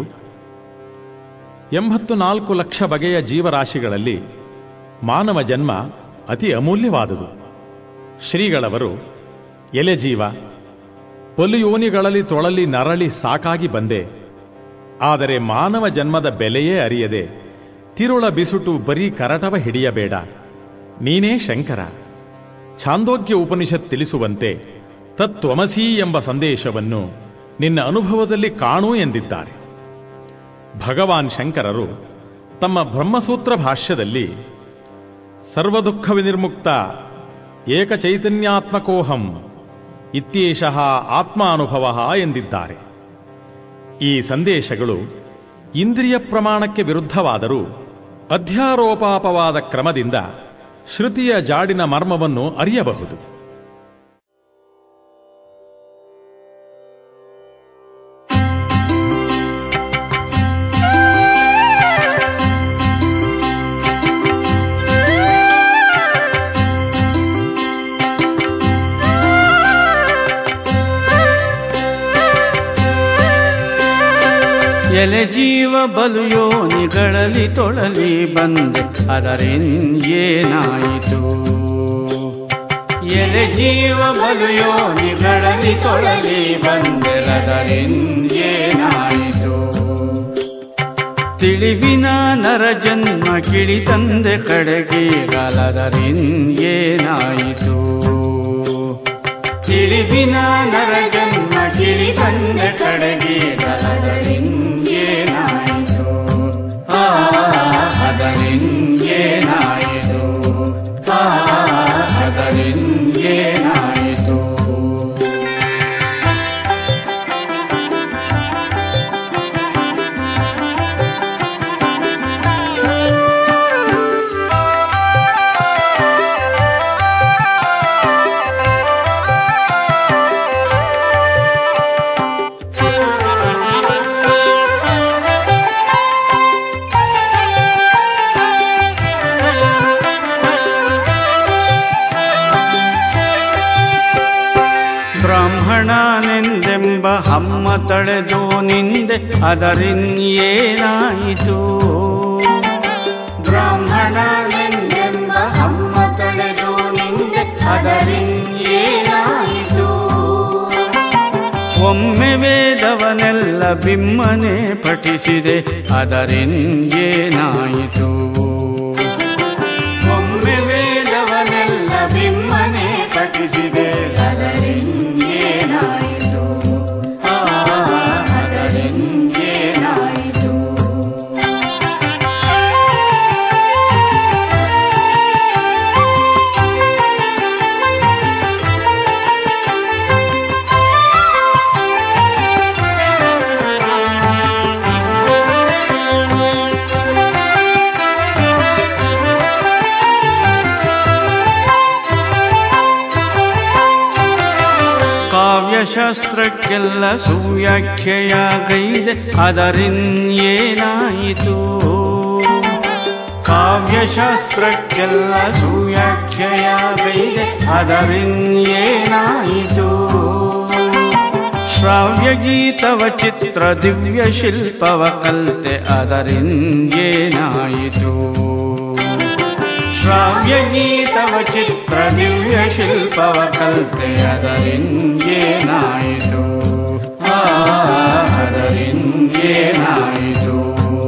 ಎಂಬತ್ತು ನಾಲ್ಕು ಲಕ್ಷ ಬಗೆಯ ಜೀವರಾಶಿಗಳಲ್ಲಿ ಮಾನವ ಜನ್ಮ ಅತಿ ಅಮೂಲ್ಯವಾದುದು. ಶ್ರೀಗಳವರು, ಎಲೆಜೀವ ಬಲು ಯೋನಿಗಳಲ್ಲಿ ತೊಳಲಿ ನರಳಿ ಸಾಕಾಗಿ ಬಂದೆ, ಆದರೆ ಮಾನವ ಜನ್ಮದ ಬೆಲೆಯೇ ಅರಿಯದೆ ತಿರುಳ ಬಿಸುಟು ಬರೀ ಕರಟವ ಹಿಡಿಯಬೇಡ, ನೀನೇ ಶಂಕರ. ಛಾಂದೋಗ್ಯ ಉಪನಿಷತ್ ತಿಳಿಸುವಂತೆ ತತ್ವಮಸೀ ಎಂಬ ಸಂದೇಶವನ್ನು ನಿನ್ನ ಅನುಭವದಲ್ಲಿ ಕಾಣು ಎಂದಿದ್ದಾರೆ. ಭಗವಾನ್ ಶಂಕರರು ತಮ್ಮ ಬ್ರಹ್ಮಸೂತ್ರ ಭಾಷ್ಯದಲ್ಲಿ ಸರ್ವದುಃಖ ವಿನಿರ್ಮುಕ್ತ ಏಕಚೈತನ್ಯಾತ್ಮಕೋಹಂ ಇತ್ಯೇಷಃ ಆತ್ಮಾನುಭವ ಎಂದಿದ್ದಾರೆ. ಈ ಸಂದೇಶಗಳು ಇಂದ್ರಿಯ ಪ್ರಮಾಣಕ್ಕೆ ವಿರುದ್ಧವಾದರೂ ಅಧ್ಯಾರೋಪಾಪವಾದ ಕ್ರಮದಿಂದ ಶ್ರುತಿಯ ಜಾಡಿನ ಮರ್ಮವನ್ನು ಅರಿಯಬಹುದು. ಎಲೆ ಜೀವ ಬಲು ಯೋನಿಗಳಲ್ಲಿ ತೊಳಲಿ ಬಂದೆ ಅದರಿಂದೇನಾಯಿತು? ಎಲೆ ಜೀವ ಬಲು ಯೋನಿಗಳಲ್ಲಿ ತೊಳಲಿ ಬಂದೆ ಅದರಿಂದೇನಾಯಿತು? ತಿಳಿವಿನ ನರ ಜನ್ಮ ಕಿಳಿ ತಂದೆ ಕಡೆಗೀಗಲದರಿಂದೇನಾಯಿತು? ತಿಳಿವಿನ ನರ ಜನ್ಮ ಕಿಳಿ ತಂದೆ ಕಡೆಗೀಗಲದರಿಂದೇನಾಯಿತು? ಆ ಅದರಿಂದೇನಾಯಿತು? ಆ ಅದರಿಂದೇನಾಯಿತು? ಬ್ರಾಹ್ಮಣನೆಂದೆಂಬ ಹಮ್ಮ ತಳೆದು ನಿಂದೆ ಅದರಿಂದೇನಾಯಿತು? ಬ್ರಾಹ್ಮಣನೆಂದೆಂಬ ಹಮ್ಮ ತಳೆದು ನಿಂದೆ ಅದರಿಂದೇನಾಯಿತು? ಒಮ್ಮೆ ವೇದವನೆಲ್ಲ ಬಿಮ್ಮನೆ ಪಠಿಸಿದೆ ಅದರಿಂದೇನಾಯಿತು? ಒಮ್ಮೆ ವೇದವನೆಲ್ಲ ಬಿಮ್ಮನೆ ಪಠಿಸಿದೆ ಅದರಿಂದೇನಾಯಿತು? ಆ ಅದರಿಂದೇನಾಯಿತು? ಕಾವ್ಯಶಾಸ್ತ್ರಕ್ಕೆಲ್ಲ ಸುವ್ಯಾಖ್ಯೆಯಾಗೈದೆ ಅದರಿಂದೇನಾಯಿತು? ಕಾವ್ಯಶಾಸ್ತ್ರಕ್ಕೆಲ್ಲ ಸುವ್ಯಾಖ್ಯೆಯಾಗೈದೆ ಅದರಿಂದೇನಾಯಿತು? ಶ್ರಾವ್ಯ ಗೀತವ ಚಿತ್ರ ದಿವ್ಯ ಶಿಲ್ಪವ ಕಲ್ತೆ ಅದರಿಂದೇನಾಯಿತು? ಶ್ರಾವ್ಯ ಗೀತವ ಚಿತ್ರ ದಿವ್ಯ ಶಿಲ್ಪವ ಕಲ್ತೆ ಅದರಿಂದೇನಾಯಿತು? ಆ ಅದರಿಂದೇನಾಯಿತು?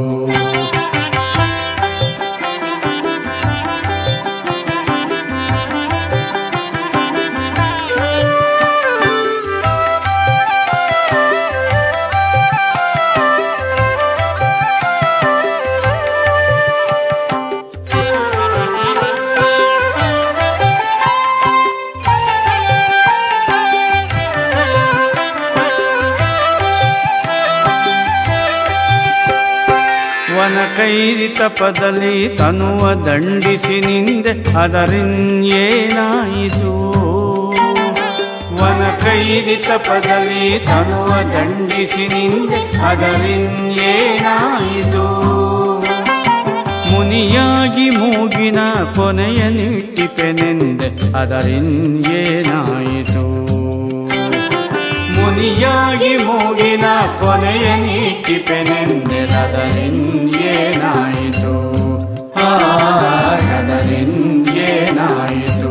ವನಕೈರಿ ತಪದಲ್ಲಿ ತನುವ ದಂಡಿಸಿ ನಿಂದೆ ಅದರಿಂದೇನಾಯಿತು? ವನಕೈರಿ ತಪದಲ್ಲಿ ತನುವ ದಂಡಿಸಿ ನಿಂದೆ ಅದರಿಂದೇನಾಯಿತು? ಮುನಿಯಾಗಿ ಮೂಗಿನ ಕೊನೆಯ ನಿಟ್ಟಿಪೆನೆಂದೆ ಅದರಿಂದೇನಾಯಿತು? ಮುನಿಯಾಗಿ ಮೂಗಿನ ಕೊನೆಯ ನೀಟಿಪೆನೆಂದೆ ಅದರಿಂದೇನಾಯಿತು? ಆ ಅದರಿಂದೇನಾಯಿತು?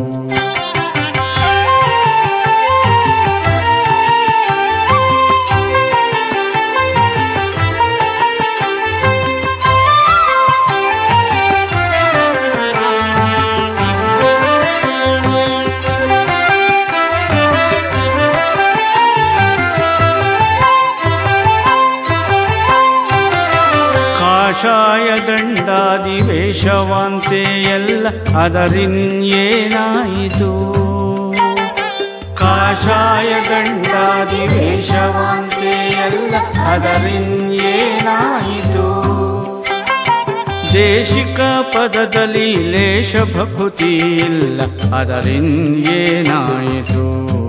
ಕಾಷಾಯ ದಂಡಾದಿ ವೇಷವಾಂತೆ ಎಲ್ಲ ಅದರಿಂದೇನಾಯಿತು? ಕಾಯ ಕಾಷಾಯ ಗಂಡಾದಿ ವೇಷವಾಂತೆ ಎಲ್ಲ ಅದರಿಂದೇನಾಯಿತು. ದೇಶಿಕ ಪದದಲ್ಲಿ ಲೇಷ ಭಕುತಿ ಇಲ್ಲ ಅದರಿಂದೇನಾಯಿತು.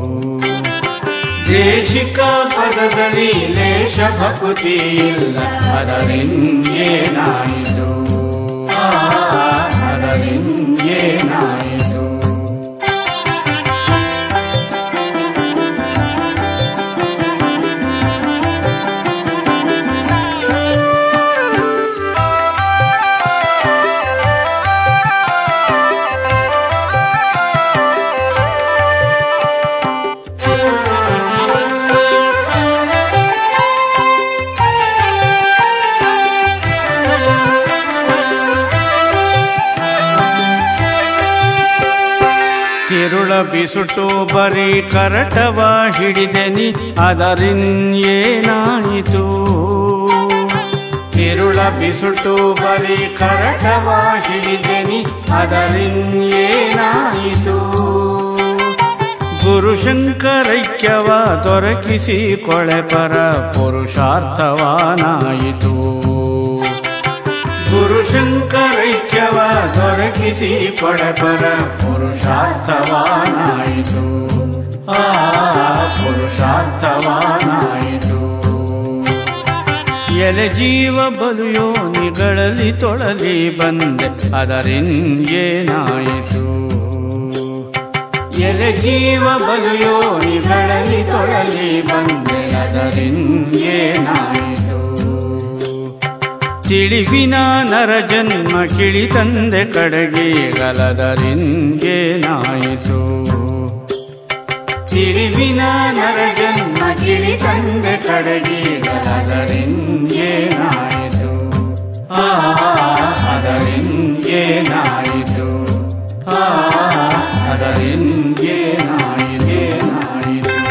ದೇಶಿಕ ಪದದಲ್ಲಿ ಲೇಷ ಭಕುತಿ ಇಲ್ಲ ಅದರಿಂದೇನಾಯಿತು. ಅದರಿಂದೇನಾಯಿತು. ತಿರುಳ ಬಿಸುಟು ಬರೀ ಕರಟವ ಹಿಡಿದೆನಿ ಅದರಿಂದೇನಾಯಿತು. ತಿರುಳ ಬಿಸುಟು ಬರೀ ಕರಟವ ಹಿಡಿದೆನಿ ಅದರಿಂದೇನಾಯಿತು. ಗುರುಶಂಕರೈಕ್ಯವ ದೊರಕಿಸಿ ಕೊಳೆಪರ ಪುರುಷಾರ್ಥವಾನಾಯಿತು. ಗುರುಶಂಕರೈಕ್ಯವ ದೊರಕಿಸಿ ಕೊಳೆಪರ ಪುರುಷಾರ್ಥವಾನಾಯಿತು. ಆ ಪುರುಷಾರ್ಥವಾನಾಯಿತು. ಎಲೆ ಜೀವ ಬಲು ಯೋನಿಗಳಲ್ಲಿ ತೊಳಲಿ ಬಂದೆ ಅದರಿಂದೇನಾಯಿತು. ಎಲೆ ಜೀವ ಬಲು ಯೋನಿಗಳಲ್ಲಿ ತೊಳಲಿ ಬಂದೆ ಅದರಿಂದೇನಾಯಿತು. ತಿಳಿವಿನ ನರ ಜನ್ಮ ಕಿಳಿ ತಂದೆ ಕಡೆಗೆ ಗಲದರಿಂದೇನಾಯಿತು. ತಿಳಿವಿನ ನರ ಜನ್ಮ ಕಿಳಿ ತಂದೆ ಕಡೆಗೆ ಗಲದರಿಂದೇನಾಯಿತು. ಆ ಅದರಿಂದೇನಾಯಿತು. ಆ ಅದರಿಂದೇನಾಯಿತೇನಾಯಿತು.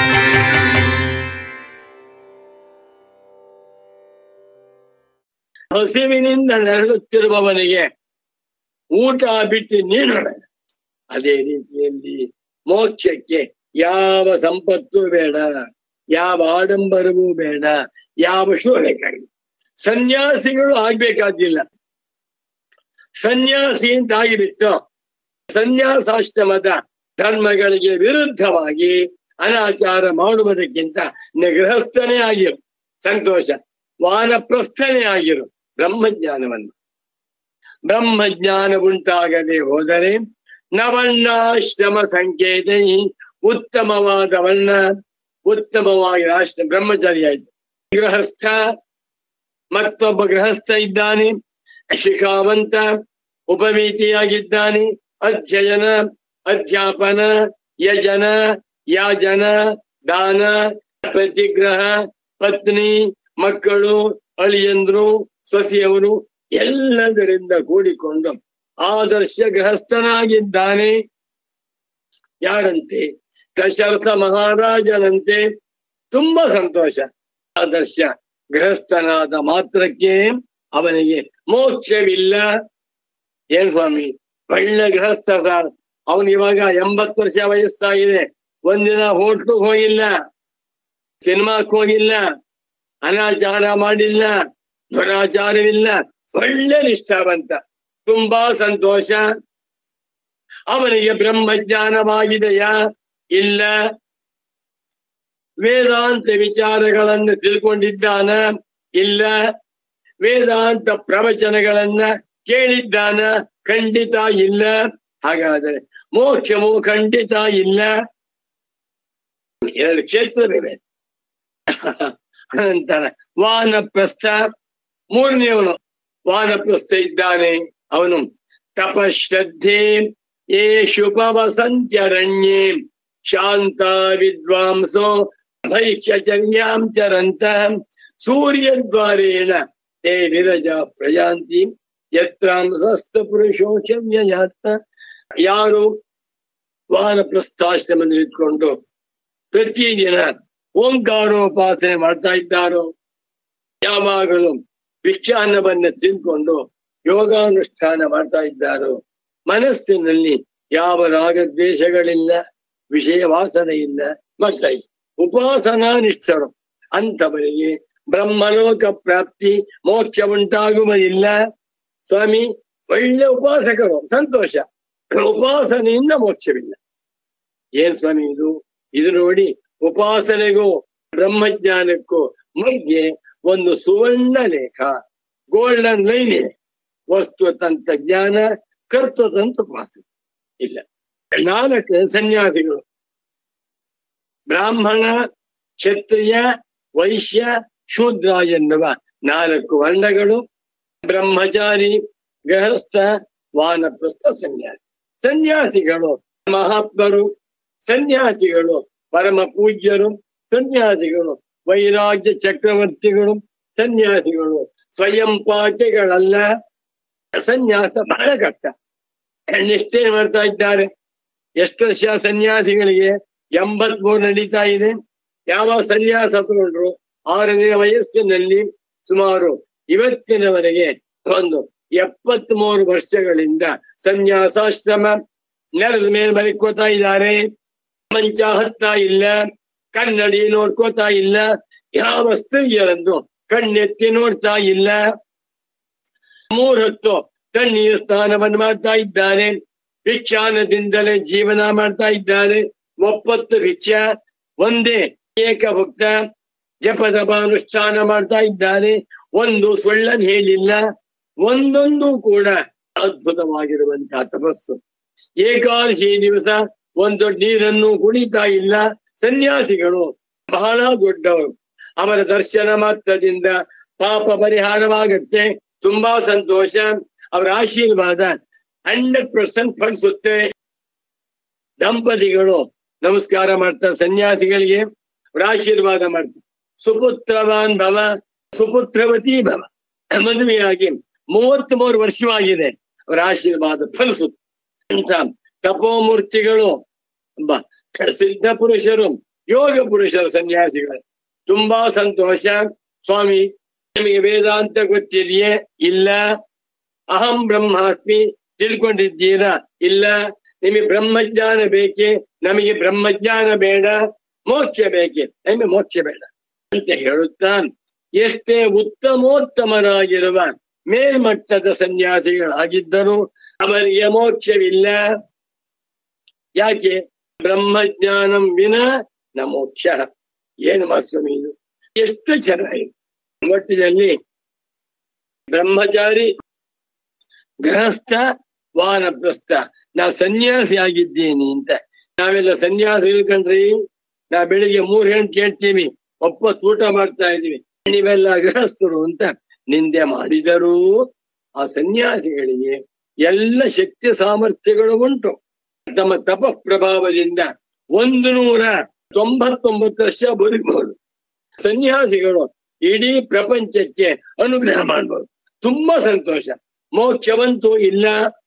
ಹಸಿವಿನಿಂದ ನರಳುತ್ತಿರುವವನಿಗೆ ಊಟ ಬಿಟ್ಟು ನೀನು. ಅದೇ ರೀತಿಯಲ್ಲಿ ಮೋಕ್ಷಕ್ಕೆ ಯಾವ ಸಂಪತ್ತು ಬೇಡ, ಯಾವ ಆಡಂಬರವೂ ಬೇಡ, ಯಾವ ಶೋ ಬೇಕಾಗಿಲ್ಲ. ಸನ್ಯಾಸಿಗಳು ಆಗ್ಬೇಕಾದಿಲ್ಲ. ಸನ್ಯಾಸಿ ಅಂತ ಆಗಿಬಿಟ್ಟು ಸನ್ಯಾಸಾಶ್ರಮದ ಧರ್ಮಗಳಿಗೆ ವಿರುದ್ಧವಾಗಿ ಅನಾಚಾರ ಮಾಡುವುದಕ್ಕಿಂತ ಗೃಹಸ್ಥನೇ ಆಗಿರು ಸಂತೋಷ. ವಾನಪ್ರಸ್ಥನೇ ಆಗಿರು ಬ್ರಹ್ಮಜ್ಞಾನವನ್ನು. ಬ್ರಹ್ಮಜ್ಞಾನ ಉಂಟಾಗದೆ ಹೋದರೆ ನವರ್ಣಾಶ್ರಮ ಸಂಕೇತ ಉತ್ತಮವಾದ ವರ್ಣ, ಉತ್ತಮವಾಗಿ ಆಶ್ರಮ ಬ್ರಹ್ಮಚಾರಿ ಆಯ್ತು. ಗೃಹಸ್ಥ ಮತ್ತೊಬ್ಬ ಗೃಹಸ್ಥ ಇದ್ದಾನೆ, ಶಿಖಾವಂತ, ಉಪವೀತಿಯಾಗಿದ್ದಾನೆ. ಅಧ್ಯಯನ, ಅಧ್ಯಾಪನ, ಯಜನ, ಯಾಜನ, ದಾನ, ಪ್ರತಿಗ್ರಹ, ಪತ್ನಿ, ಮಕ್ಕಳು, ಅಳಿಯಂದ್ರು, ಸೊಸೆಯವರು ಎಲ್ಲದರಿಂದ ಕೂಡಿಕೊಂಡು ಆದರ್ಶ ಗೃಹಸ್ಥನಾಗಿದ್ದಾನೆ. ಯಾರಂತೆ? ದಶರಥ ಮಹಾರಾಜನಂತೆ. ತುಂಬಾ ಸಂತೋಷ. ಆದರ್ಶ ಗೃಹಸ್ಥನಾದ ಮಾತ್ರಕ್ಕೆ ಅವನಿಗೆ ಮೋಕ್ಷವಿಲ್ಲ. ಏನ್ ಸ್ವಾಮಿ, ಒಳ್ಳೆ ಗೃಹಸ್ಥ ಸರ್, ಅವನು ಇವಾಗ ಎಂಬತ್ತು ವರ್ಷ ವಯಸ್ಸಾಗಿದೆ, ಒಂದಿನ ಹೋಟ್ಲಿಗೆ ಹೋಗಿಲ್ಲ, ಸಿನಿಮಾಕ್ಕೆ ಹೋಗಿಲ್ಲ, ಅನಾಚಾರ ಮಾಡಿಲ್ಲ, ದುರಾಚಾರವಿಲ್ಲ, ಒಳ್ಳೆ ನಿಷ್ಠಾವಂತ. ತುಂಬಾ ಸಂತೋಷ. ಅವನಿಗೆ ಬ್ರಹ್ಮಜ್ಞಾನವಾಗಿದೆಯಾ? ಇಲ್ಲ. ವೇದಾಂತ ವಿಚಾರಗಳನ್ನು ತಿಳ್ಕೊಂಡಿದ್ದಾನ? ಇಲ್ಲ. ವೇದಾಂತ ಪ್ರವಚನಗಳನ್ನ ಕೇಳಿದ್ದಾನ? ಖಂಡಿತ ಇಲ್ಲ. ಹಾಗಾದರೆ ಮೋಕ್ಷವು ಖಂಡಿತ ಇಲ್ಲ. ಎರಡು ಕ್ಷೇತ್ರವಿವೆ. ಅನಂತರ ವಾನಪ್ರಸ್ಥ, ಮೂರನೆಯವನು ವಾನಪ್ರಸ್ಥ ಇದ್ದಾನೆ. ಅವನು ತಪಶ್ರದ್ಧೆ ಯೇ ಶುಪವಸಂತ್ಯರಣ್ಯೇ ಶಾಂತ ವಿದ್ವಾಂಸೋ ಭೈಷ್ಯಚರ್ಯಾಂ ಚರಂತ ಸೂರ್ಯದ್ವಾರೇಣ ತೇ ವಿರಜ ಪ್ರಜಾಂತಿ ಯತ್ರಾಂಸಸ್ಥ ಪುರುಷೋಷವ್ಯಯಾತ್ಮ. ಯಾರು ವಾನಪ್ರಸ್ಥಾಶ್ರಮದಲ್ಲಿ ಇಟ್ಕೊಂಡು ಪ್ರತಿದಿನ ಓಂಕಾರೋಪಾಸನೆ ಮಾಡ್ತಾ ಇದ್ದಾರೋ, ಯಾವಾಗಲೂ ಭಿಕ್ಷಾನ್ನವನ್ನು ತಿಂದ್ಕೊಂಡು ಯೋಗಾನುಷ್ಠಾನ ಮಾಡ್ತಾ ಇದ್ದಾರೋ, ಮನಸ್ಸಿನಲ್ಲಿ ಯಾವ ರಾಗದ್ವೇಷಗಳಿಲ್ಲ, ವಿಷಯ ವಾಸನೆಯಿಂದ ಮಾಡ್ತಾ ಇದ್ರು. ಉಪಾಸನಾ ನಿಷ್ಠರು ಅಂಥವರಿಗೆ ಬ್ರಹ್ಮಲೋಕ ಪ್ರಾಪ್ತಿ ಮೋಕ್ಷ ಉಂಟಾಗುವುದಿಲ್ಲ. ಸ್ವಾಮಿ ಒಳ್ಳೆ ಉಪಾಸಕರು, ಸಂತೋಷ, ಉಪಾಸನೆಯಿಂದ ಮೋಕ್ಷವಿಲ್ಲ. ಏನ್ ಸ್ವಾಮಿ ಇದು? ಇದು ನೋಡಿ, ಉಪಾಸನೆಗೂ ಬ್ರಹ್ಮಜ್ಞಾನಕ್ಕೂ ಮಧ್ಯೆ ಒಂದು ಸುವರ್ಣ ಲೇಖ, ಗೋಲ್ಡನ್ ಲೈನ್ ಇದೆ. ವಸ್ತು ತಂತ್ರ ಜ್ಞಾನ, ಕರ್ತೃತಂತ್ರ ಉಪಾಸನೆ ಇಲ್ಲ. ನಾಲ್ಕು ಸನ್ಯಾಸಿಗಳು, ಬ್ರಾಹ್ಮಣ, ಕ್ಷತ್ರಿಯ, ವೈಶ್ಯ, ಶೂದ್ರ ಎನ್ನುವ ನಾಲ್ಕು ವರ್ಣಗಳು. ಬ್ರಹ್ಮಚಾರಿ, ಗೃಹಸ್ಥ, ವಾನಪ್ರಸ್ಥ, ಸನ್ಯಾಸಿ. ಸನ್ಯಾಸಿಗಳು ಮಹಾತ್ಮರು, ಸನ್ಯಾಸಿಗಳು ಪರಮ ಪೂಜ್ಯರು, ಸನ್ಯಾಸಿಗಳು ವೈರಾಗ್ಯ ಚಕ್ರವರ್ತಿಗಳು, ಸನ್ಯಾಸಿಗಳು ಸ್ವಯಂ ಪಾಠಗಳಲ್ಲ. ಸನ್ಯಾಸ ಬಹಳ ಕಷ್ಟ. ನಿಷ್ಠೆ ಮಾಡ್ತಾ ಇದ್ದಾರೆ. ಎಷ್ಟು ವರ್ಷ ಸನ್ಯಾಸಿಗಳಿಗೆ? ಎಂಬತ್ ಮೂರು ನಡೀತಾ ಇದೆ. ಯಾವ ಸನ್ಯಾಸ ತಗೊಂಡ್ರು ಆರನೇ ವಯಸ್ಸಿನಲ್ಲಿ ಸುಮಾರು ಇವತ್ತಿನವರೆಗೆ ಒಂದು ಎಪ್ಪತ್ ಮೂರು ವರ್ಷಗಳಿಂದ ಸನ್ಯಾಸಾಶ್ರಮ ನೆಲದ ಮೇಲೆ ಮಲಿಕೋತಾ ಇದ್ದಾರೆ. ಮಂಚ ಹತ್ತಾ ಇಲ್ಲ, ಕನ್ನಡಿ ನೋಡ್ಕೋತಾ ಇಲ್ಲ, ಯಾವ ಸ್ತ್ರೀಯರನ್ನು ಕಣ್ಣೆತ್ತಿ ನೋಡ್ತಾ ಇಲ್ಲ. ಮೂರೊತ್ತು ತಣ್ಣೀರು ಸ್ನಾನವನ್ನು ಮಾಡ್ತಾ ಇದ್ದಾರೆ. ಭಿಕ್ಷಾನದಿಂದಲೇ ಜೀವನ ಮಾಡ್ತಾ ಇದ್ದಾರೆ. ಒಪ್ಪತ್ತು ಭಿಕ್ಷ, ಒಂದೇ ಏಕಭುಕ್ತ, ಜಪದಪಾನುಷ್ಠಾನ ಮಾಡ್ತಾ ಇದ್ದಾರೆ. ಒಂದು ಸುಳ್ಳನ್ನು ಹೇಳಿಲ್ಲ. ಒಂದೊಂದು ಕೂಡ ಅದ್ಭುತವಾಗಿರುವಂತಹ ತಪಸ್ಸು. ಏಕಾದಶಿ ದಿವಸ ಒಂದು ನೀರನ್ನು ಕುಡಿತಾ ಇಲ್ಲ. ಸನ್ಯಾಸಿಗಳು ಬಹಳ ದೊಡ್ಡವರು. ಅವರ ದರ್ಶನ ಮಾತ್ರದಿಂದ ಪಾಪ ಪರಿಹಾರವಾಗುತ್ತೆ. ತುಂಬಾ ಸಂತೋಷ. ಅವರ ಆಶೀರ್ವಾದ ಹಂಡ್ರೆಡ್ ಪರ್ಸೆಂಟ್ ಫಲಿಸುತ್ತೆ. ದಂಪತಿಗಳು ನಮಸ್ಕಾರ ಮಾಡ್ತಾರೆ ಸನ್ಯಾಸಿಗಳಿಗೆ, ಅವರ ಆಶೀರ್ವಾದ ಮಾಡ್ತಾರೆ. ಸುಪುತ್ರವಾನ್ ಭವ, ಸುಪುತ್ರವತಿ ಭವ. ಮದುವೆಯಾಗಿ ಮೂವತ್ತ್ ಮೂರು ವರ್ಷವಾಗಿದೆ. ಅವರ ಆಶೀರ್ವಾದ ಫಲಿಸುತ್ತೆ. ಅಂತ ತಪೋಮೂರ್ತಿಗಳು, ಸಿದ್ಧ ಪುರುಷರು, ಯೋಗ ಪುರುಷರು ಸನ್ಯಾಸಿಗಳು. ತುಂಬಾ ಸಂತೋಷ. ಸ್ವಾಮಿ ನಿಮಗೆ ವೇದಾಂತ ಗೊತ್ತಿದೆಯೇ? ಇಲ್ಲ. ಅಹಂ ಬ್ರಹ್ಮಾಸ್ಮಿ ತಿಳ್ಕೊಂಡಿದ್ದೀರಾ? ಇಲ್ಲ. ನಿಮಗೆ ಬ್ರಹ್ಮಜ್ಞಾನ ಬೇಕೆ? ನಮಗೆ ಬ್ರಹ್ಮಜ್ಞಾನ ಬೇಡ. ಮೋಕ್ಷ ಬೇಕೆ? ನಮಗೆ ಮೋಕ್ಷ ಬೇಡ ಅಂತ ಹೇಳುತ್ತಾ, ಎಷ್ಟೇ ಉತ್ತಮೋತ್ತಮರಾಗಿರುವ ಮೇಲ್ಮಟ್ಟದ ಸನ್ಯಾಸಿಗಳಾಗಿದ್ದರೂ ಅವರಿಗೆ ಮೋಕ್ಷವಿಲ್ಲ. ಯಾಕೆ? ಬ್ರಹ್ಮಜ್ಞಾನಂ ವಿನ ನ ಮೋಕ್ಷ. ಏನು ಮಾಸ್ವಾಮಿ ಇದು? ಎಷ್ಟು ಚೆನ್ನಾಗಿದೆ. ಒಟ್ಟಿನಲ್ಲಿ ಬ್ರಹ್ಮಚಾರಿ, ಗೃಹಸ್ಥ, ವಾನಪ್ರಸ್ಥ. ನಾವು ಸನ್ಯಾಸಿ ಆಗಿದ್ದೀನಿ ಅಂತ ನಾವೆಲ್ಲ ಸನ್ಯಾಸಿ ಇಳ್ಕೊಂಡ್ರಿ. ನಾ ಬೆಳಿಗ್ಗೆ ಮೂರ್ ಗಂಟೆ ಕೇಳ್ತೀವಿ, ಒಪ್ಪತ್ತು ಊಟ ಮಾಡ್ತಾ ಇದೀವಿ, ನೀವೆಲ್ಲ ಗೃಹಸ್ಥರು ಅಂತ ನಿಂದೆ ಮಾಡಿದರೂ ಆ ಸನ್ಯಾಸಿಗಳಿಗೆ ಎಲ್ಲ ಶಕ್ತಿ ಸಾಮರ್ಥ್ಯಗಳು ಉಂಟು. ತಮ್ಮ ತಪ ಪ್ರಭಾವದಿಂದ ಒಂದು ನೂರ ತೊಂಬತ್ತೊಂಬತ್ತು ವರ್ಷ ಬದುಕಬಹುದು. ಸನ್ಯಾಸಿಗಳು ಇಡೀ ಪ್ರಪಂಚಕ್ಕೆ ಅನುಗ್ರಹ ಮಾಡಬಹುದು. ತುಂಬಾ ಸಂತೋಷ. ಮೋಕ್ಷವಂತೂ ಇಲ್ಲ.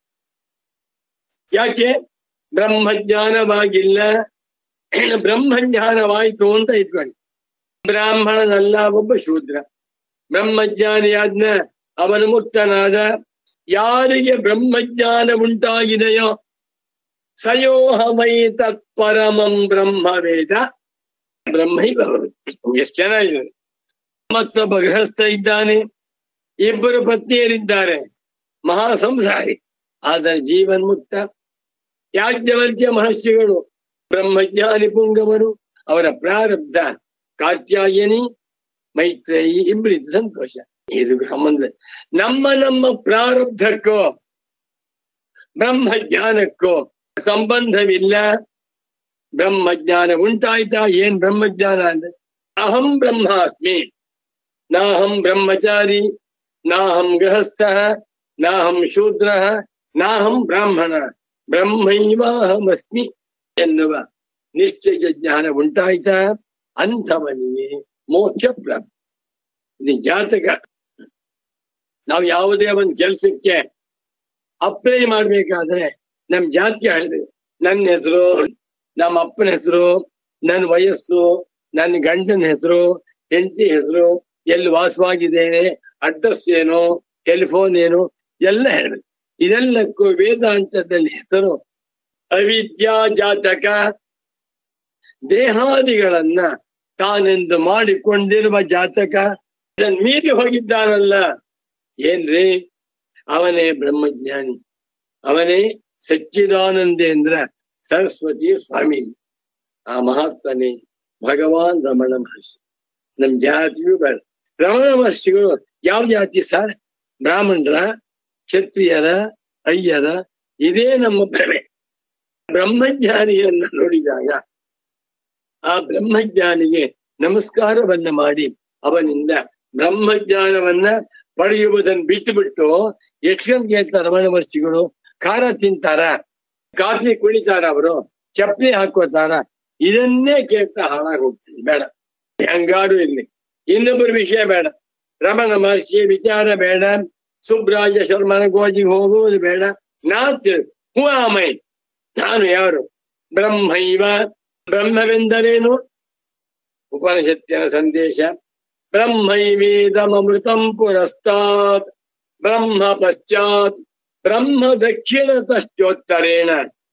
ಯಾಕೆ? ಬ್ರಹ್ಮಜ್ಞಾನವಾಗಿಲ್ಲ. ಬ್ರಹ್ಮಜ್ಞಾನವಾಯಿತು ಅಂತ ಇಟ್ಕೊಳ್ಳಿ. ಬ್ರಾಹ್ಮಣನಲ್ಲ, ಒಬ್ಬ ಶೂದ್ರ. ಬ್ರಹ್ಮಜ್ಞಾನಿಯಾದ್ನ ಅವನು ಮುಕ್ತನಾದ. ಯಾರಿಗೆ ಬ್ರಹ್ಮಜ್ಞಾನ ಉಂಟಾಗಿದೆಯೋ ಸಯೋಹ ವೈ ತತ್ಪರಮಂ ಬ್ರಹ್ಮವೇದ ಬ್ರಹ್ಮೈವ. ಎಷ್ಟು ಚೆನ್ನಾಗಿದೆ. ಮತ್ತೊಬ್ಬ ಗೃಹಸ್ಥ ಇದ್ದಾನೆ, ಇಬ್ಬರು ಪತ್ನಿಯರಿದ್ದಾರೆ, ಮಹಾ ಸಂಸಾರಿ, ಆದರೆ ಜೀವನ್ ಮುಕ್ತ. ಯಾಜ್ಞವಲ್ಕ್ಯ ಮಹರ್ಷಿಗಳು ಬ್ರಹ್ಮಜ್ಞಾನಿ ಪುಂಗವರು. ಅವರ ಪ್ರಾರಬ್ಧ ಕಾತ್ಯಾಯನಿ, ಮೈತ್ರೇಯಿ ಇಬ್ಬರಿದ್ದು ಸಂತೋಷ. ಇದು ಸಂಬಂಧ. ನಮ್ಮ ನಮ್ಮ ಪ್ರಾರಬ್ಧಕ್ಕೋ ಬ್ರಹ್ಮಜ್ಞಾನಕ್ಕೋ ಸಂಬಂಧವಿಲ್ಲ. ಬ್ರಹ್ಮಜ್ಞಾನ ಉಂಟಾಯ್ತಾ? ಏನ್ ಬ್ರಹ್ಮಜ್ಞಾನ ಅಂದ್ರೆ? ಅಹಂ ಬ್ರಹ್ಮಾಸ್ಮಿ, ನಾಹಂ ಬ್ರಹ್ಮಚಾರಿ, ನಾಹಂ ಗೃಹಸ್ಥ, ನಾಹಂ ಶೂದ್ರ, ನಾಹಂ ಬ್ರಾಹ್ಮಣ, ಬ್ರಹ್ಮೈವಾಹಮಸ್ಮಿ ಎನ್ನುವ ನಿಶ್ಚಯ ಜ್ಞಾನ ಉಂಟಾಯ್ತಾ? ಅಂಥವನಿಗೆ ಮೋಕ್ಷ ಪ್ರಾಪ್ತಿ. ಇದು ಜಾತಕ. ನಾವು ಯಾವುದೇ ಒಂದು ಕೆಲಸಕ್ಕೆ ಅಪ್ಲೈ ಮಾಡ್ಬೇಕಾದ್ರೆ ನಮ್ ಜಾತಿಗೆ ಹೇಳಿದ್ವಿ. ನನ್ನ ಹೆಸರು, ನಮ್ಮ ಅಪ್ಪನ ಹೆಸರು, ನನ್ನ ವಯಸ್ಸು, ನನ್ನ ಗಂಡನ ಹೆಸರು, ಹೆಂಡತಿ ಹೆಸರು, ಎಲ್ಲಿ ವಾಸವಾಗಿದ್ದೇನೆ, ಅಡ್ರೆಸ್ ಏನು, ಟೆಲಿಫೋನ್ ಏನು ಎಲ್ಲ ಹೇಳ್ಬೇಕು. ಇದೆಲ್ಲಕ್ಕೂ ವೇದಾಂತದಲ್ಲಿ ಹೆಸರು ಅವಿದ್ಯಾ ಜಾತಕ. ದೇಹಾದಿಗಳನ್ನ ತಾನೆಂದು ಮಾಡಿಕೊಂಡಿರುವ ಜಾತಕ ಮೀರಿ ಹೋಗಿದ್ದಾನಲ್ಲ ಏನ್ರಿ, ಅವನೇ ಬ್ರಹ್ಮಜ್ಞಾನಿ, ಅವನೇ ಸಚ್ಚಿದಾನಂದೇಂದ್ರ ಸರಸ್ವತಿ ಸ್ವಾಮಿ. ಆ ಮಹಾತ್ಮನೇ ಭಗವಾನ್ ರಮಣ ಮಹರ್ಷಿ. ನಮ್ ಜಾತಿಯೂ ಬೇಡ. ರಮಣ ಮಹರ್ಷಿಗಳು ಯಾವ ಜಾತಿ ಸರ್? ಬ್ರಾಹ್ಮಣರ, ಕ್ಷತ್ರಿಯರ, ಅಯ್ಯರ? ಇದೇ ನಮ್ಮ ಭ್ರಮೆ. ಬ್ರಹ್ಮಜ್ಞಾನಿಯನ್ನ ನೋಡಿದಾಗ ಆ ಬ್ರಹ್ಮಜ್ಞಾನಿಗೆ ನಮಸ್ಕಾರವನ್ನ ಮಾಡಿ ಅವನಿಂದ ಬ್ರಹ್ಮಜ್ಞಾನವನ್ನ ಪಡೆಯುವುದನ್ನು ಬಿಟ್ಟು ಬಿಟ್ಟು ಎಷ್ಟು ಕೇಳ್ತಾರ ರಮಣ ಮಹರ್ಷಿಗಳು? ಖಾರ ತಿಂತಾರ, ಕಾಫಿ ಕುಡಿತಾರ, ಅವರು ಚಪ್ಪಲಿ ಹಾಕೋತಾರ, ಇದನ್ನೇ ಕೇಳ್ತಾ ಹಾಳಾಗಿ ಹೋಗ್ತೀವಿ. ಬೇಡ, ಹಂಗಾರು ಇರ್ಲಿ. ಇನ್ನೊಬ್ಬರ ವಿಷಯ ಬೇಡ, ರಮಣ ಮಹರ್ಷಿ ವಿಚಾರ ಬೇಡ, ಸುಬ್ರಾಜ ಶರ್ಮನ ಗೋಜಿಗೆ ಹೋಗುವುದು ಬೇಡ. ನಾ ತಿಳ್ ಹೂ ಆಮೈ, ನಾನು ಯಾರು? ಬ್ರಹ್ಮೈವ, ಬ್ರಹ್ಮವೆಂದರೇನು? ಉಪನಿಷತ್ತಿನ ಸಂದೇಶ. ಬ್ರಹ್ಮೈವೇದಮೃತಂ ಪುರಸ್ತಾತ್ ಬ್ರಹ್ಮ ಪಶ್ಚಾತ್ ಬ್ರಹ್ಮ ದಕ್ಷಿಣತಶ್ಚೋತ್ತರೇಣ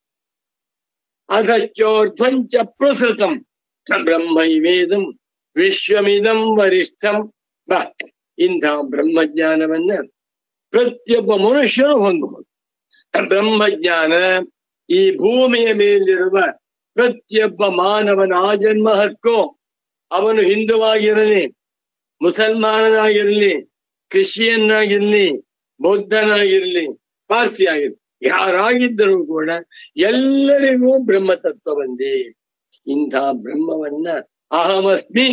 ಅಧಶ್ಚೋರ್ಧ್ವಂಚ ಪ್ರಸೃತಂ ಬ್ರಹ್ಮೈವೇದಂ ವಿಶ್ವಮಿದಂ ವರಿಷ್ಠಂ. ಬಾ, ಇಂಥ ಬ್ರಹ್ಮಜ್ಞಾನವನ್ನ ಪ್ರತಿಯೊಬ್ಬ ಮನುಷ್ಯನು ಹೊಂದಬಹುದು. ಬ್ರಹ್ಮಜ್ಞಾನ ಈ ಭೂಮಿಯ ಮೇಲಿರುವ ಪ್ರತಿಯೊಬ್ಬ ಮಾನವನ ಆಜನ್ಮ ಹಕ್ಕು. ಅವನು ಹಿಂದುವಾಗಿರಲಿ, ಮುಸಲ್ಮಾನನಾಗಿರ್ಲಿ, ಕ್ರಿಶ್ಚಿಯನ್ನಾಗಿರ್ಲಿ, ಬೌದ್ಧನಾಗಿರ್ಲಿ, ಪಾರ್ಸಿ ಆಗಿರ್ಲಿ, ಯಾರಾಗಿದ್ದರೂ ಕೂಡ ಎಲ್ಲರಿಗೂ ಬ್ರಹ್ಮತತ್ವ ಬಂದಿ. ಇಂಥ ಬ್ರಹ್ಮವನ್ನ ಅಹಮಸ್ಮಿ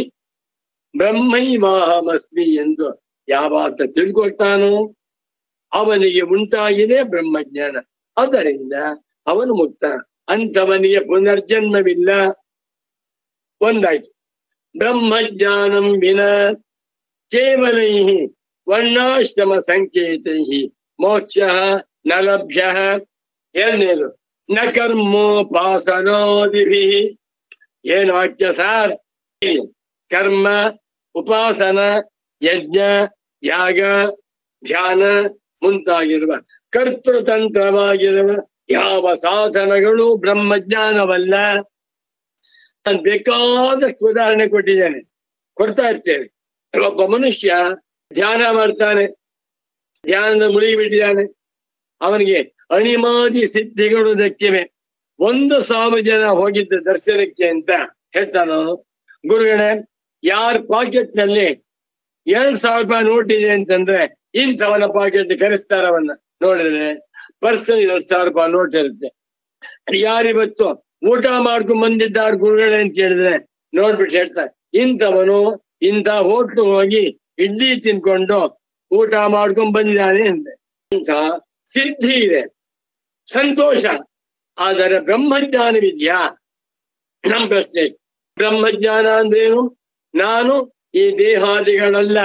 ಬ್ರಹ್ಮೈವಾಹಮಸ್ಮಿ ಎಂದು ಯಾವಾತ ತಿಳ್ಕೊಳ್ತಾನೋ ಅವನಿಗೆ ಉಂಟಾಗಿದೆ ಬ್ರಹ್ಮಜ್ಞಾನ. ಅದರಿಂದ ಅವನು ಮುಕ್ತ. ಅಂಥವನಿಗೆ ಪುನರ್ಜನ್ಮವಿಲ್ಲ. ಒಂದಾಯ್ತು. ಬ್ರಹ್ಮಜ್ಞಾನಂ ವಿನ ಕೇವಲೈ ವರ್ಣಾಶ್ರಮ ಸಂಕೇತೈ ಮೋಕ್ಷ ನ ಲಭ್ಯ. ಎರಡನೇದು ನ ಕರ್ಮೋಪಾಸನಾದಿಭಿ. ಏನು ವಾಕ್ಯ ಸಾರ್? ಕರ್ಮ, ಉಪಾಸನ, ಯಜ್ಞ, ಯಾಗ, ಧ್ಯಾನ ಮುಂತಾಗಿರುವ ಕರ್ತೃತಂತ್ರವಾಗಿರುವ ಯಾವ ಸಾಧನಗಳು ಬ್ರಹ್ಮಜ್ಞಾನವಲ್ಲ. ನಾನು ಬೇಕಾದಷ್ಟು ಉದಾಹರಣೆ ಕೊಟ್ಟಿದ್ದೇನೆ, ಕೊಡ್ತಾ ಇರ್ತೇನೆ. ಒಬ್ಬ ಮನುಷ್ಯ ಧ್ಯಾನ ಮಾಡ್ತಾನೆ, ಧ್ಯಾನದ ಮುಳುಗಿಬಿಟ್ಟಿದ್ದಾನೆ, ಅವನಿಗೆ ಅಣಿಮಾದಿ ಸಿದ್ಧಿಗಳು ದಕ್ಕಿವೆ. ಒಂದು ಸಾವಿರ ಜನ ಹೋಗಿದ್ದ ದರ್ಶನಕ್ಕೆ ಅಂತ ಹೇಳ್ತಾನ ಅವನು. ಗುರುಗಳೇ, ಯಾರ ಪಾಕೆಟ್ ನಲ್ಲಿ ಎರಡ್ ಸಾವಿರ ರೂಪಾಯಿ ನೋಟ್ ಇದೆ ಅಂತಂದ್ರೆ ಇಂಥವನ ಪಾಕೆಟ್ ಕರೆಸ್ತಾರವನ್ನ ನೋಡಿದ್ರೆ ಪರ್ಸನ್ ಎರಡ್ ಸಾವಿರ ರೂಪಾಯಿ ನೋಟ್ ಇರುತ್ತೆ. ಯಾರಿವತ್ತು ಊಟ ಮಾಡ್ಕೊಂಡ್ ಬಂದಿದ್ದಾರ ಗುರುಗಳೇ ಅಂತ ಹೇಳಿದ್ರೆ ನೋಡ್ಬಿಟ್ಟು ಹೇಳ್ತಾರೆ, ಇಂಥವನು ಇಂಥ ಹೋಟ್ಲು ಹೋಗಿ ಇಡ್ಲಿ ತಿನ್ಕೊಂಡು ಊಟ ಮಾಡ್ಕೊಂಡ್ ಬಂದಿದ್ದಾನೆ ಅಂತ. ಇಂಥ ಸಿದ್ಧಿ ಇದೆ, ಸಂತೋಷ. ಆದರೆ ಬ್ರಹ್ಮಜ್ಞಾನವಿದ್ಯಾ? ನಮ್ಮ ಪ್ರಶ್ನೆ. ಬ್ರಹ್ಮಜ್ಞಾನ ಅಂದ್ರೇನು? ನಾನು ಈ ದೇಹಾದಿಗಳಲ್ಲ,